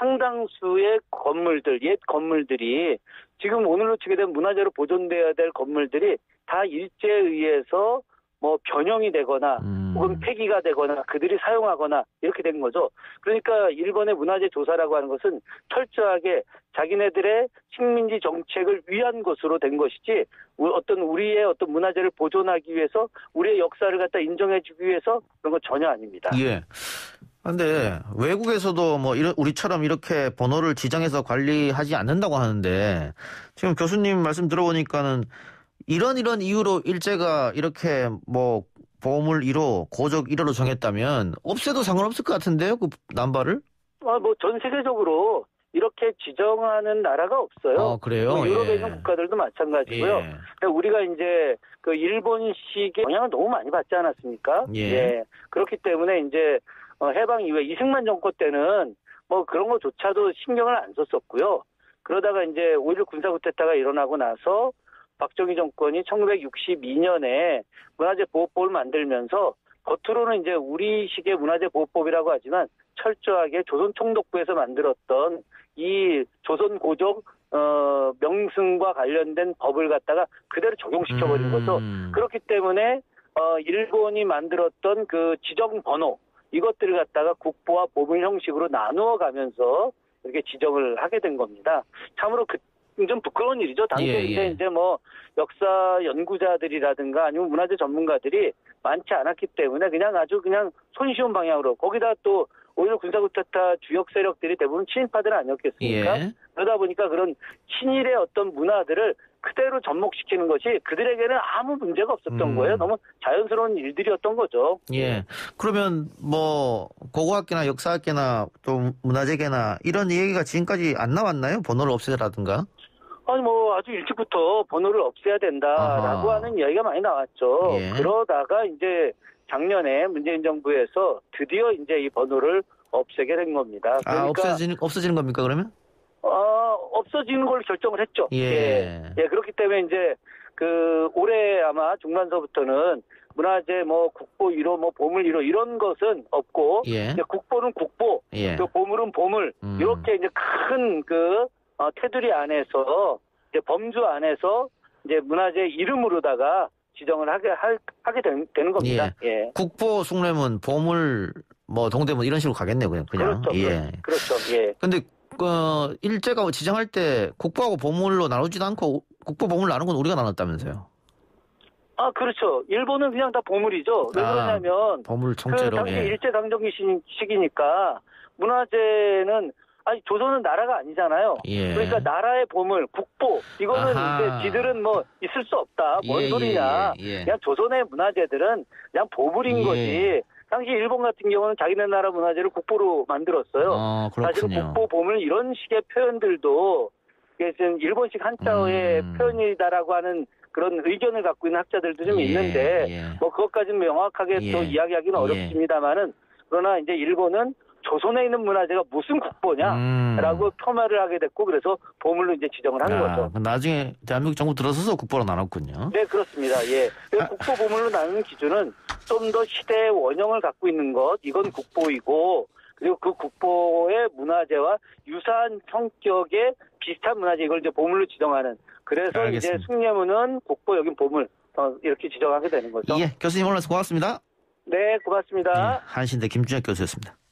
상당수의 건물들, 옛 건물들이 지금 오늘로 치게 되면 문화재로 보존돼야 될 건물들이 다 일제에 의해서 뭐 변형이 되거나 음. 혹은 폐기가 되거나 그들이 사용하거나 이렇게 된 거죠. 그러니까 일본의 문화재 조사라고 하는 것은 철저하게 자기네들의 식민지 정책을 위한 것으로 된 것이지 어떤 우리의 어떤 문화재를 보존하기 위해서 우리의 역사를 갖다 인정해주기 위해서 그런 건 전혀 아닙니다. 예. 근데 외국에서도 뭐 이런 우리처럼 이렇게 번호를 지정해서 관리하지 않는다고 하는데 지금 교수님 말씀 들어보니까는 이런 이런 이유로 일제가 이렇게 뭐 보물 일 호, 고적 일 호로 정했다면 없애도 상관없을 것 같은데요, 그 남발을? 아, 뭐 전 세계적으로 이렇게 지정하는 나라가 없어요. 어, 그래요? 뭐 유럽에 예. 있는 국가들도 마찬가지고요. 예. 그러니까 우리가 이제 그 일본식의 영향을 너무 많이 받지 않았습니까? 예. 그렇기 때문에 이제 해방 이후에 이승만 정권 때는 뭐 그런 것조차도 신경을 안 썼었고요. 그러다가 이제 오일육 군사 쿠데타가 일어나고 나서 박정희 정권이 천구백육십이 년에 문화재 보호법을 만들면서 겉으로는 이제 우리식의 문화재 보호법이라고 하지만 철저하게 조선 총독부에서 만들었던 이 조선 고적 어, 명승과 관련된 법을 갖다가 그대로 적용시켜버린 거죠. 음. 그렇기 때문에 어, 일본이 만들었던 그 지정 번호 이것들을 갖다가 국보와 보물 형식으로 나누어 가면서 이렇게 지정을 하게 된 겁니다. 참으로 그 좀 부끄러운 일이죠. 당시에 예, 예. 이제 뭐 역사 연구자들이라든가 아니면 문화재 전문가들이 많지 않았기 때문에 그냥 아주 그냥 손쉬운 방향으로 거기다 또 오히려 군사쿠데타 주역 세력들이 대부분 친일파들은 아니었겠습니까? 예. 그러다 보니까 그런 친일의 어떤 문화들을 그대로 접목시키는 것이 그들에게는 아무 문제가 없었던 음. 거예요. 너무 자연스러운 일들이었던 거죠. 예. 그러면 뭐 고고학계나 역사학계나 또 문화재계나 이런 얘기가 지금까지 안 나왔나요? 번호를 없애라든가? 아니 뭐 아주 일찍부터 번호를 없애야 된다라고 아하. 하는 이야기가 많이 나왔죠. 예. 그러다가 이제 작년에 문재인 정부에서 드디어 이제 이 번호를 없애게 된 겁니다. 아, 그러니까 없어지는 없어지는 겁니까 그러면? 어, 없어지는 걸로 결정을 했죠. 예. 예. 예, 그렇기 때문에 이제 그 올해 아마 중반서부터는 문화재 뭐 국보 일 호 뭐 보물 일 호 이런 것은 없고 예. 이제 국보는 국보, 예. 그 보물은 보물 음. 이렇게 이제 큰 그 어, 테두리 안에서 이제 범주 안에서 이제 문화재 이름으로다가 지정을 하게 할, 하게 된, 되는 겁니다. 예. 국보, 숭례문, 보물, 뭐 동대문 이런 식으로 가겠네요, 그냥. 그냥. 그렇죠. 예. 그렇죠. 예. 근데 그 일제가 지정할 때 국보하고 보물로 나누지도 않고 국보, 보물 나눈 건 우리가 나눴다면서요? 아, 그렇죠. 일본은 그냥 다 보물이죠. 왜 아, 그러냐면 보물 그 총체로. 당시 예. 일제 강점기 시- 시기니까 문화재는 아니 조선은 나라가 아니잖아요. 예. 그러니까 나라의 보물, 국보 이거는 아하. 이제 지들은 뭐 있을 수 없다. 뭔 예, 소리냐. 예, 예, 예. 그냥 조선의 문화재들은 그냥 보물인 예. 거지. 당시 일본 같은 경우는 자기네 나라 문화재를 국보로 만들었어요. 어, 사실은 그렇군요. 국보, 보물 이런 식의 표현들도 이게 지금 일본식 한자어의 음. 표현이다라고 하는 그런 의견을 갖고 있는 학자들도 좀 예, 있는데 예. 뭐 그것까지는 명확하게 예. 또 이야기하기는 예. 어렵습니다만은 그러나 이제 일본은 조선에 있는 문화재가 무슨 국보냐라고 음. 폄하를 하게 됐고 그래서 보물로 이제 지정을 한 아, 거죠. 나중에 대한민국 정부 들어서서 국보로 나눴군요. 네, 그렇습니다. 예. 그래서 아. 국보 보물로 나누는 기준은 좀 더 시대의 원형을 갖고 있는 것, 이건 국보이고, 그리고 그 국보의 문화재와 유사한 성격의 비슷한 문화재, 이걸 이제 보물로 지정하는. 그래서 알겠습니다. 이제 숭례문은 국보, 여긴 보물, 어, 이렇게 지정하게 되는 거죠. 예, 교수님 오늘 고맙습니다. 네, 고맙습니다. 예, 한신대 김준혁 교수였습니다.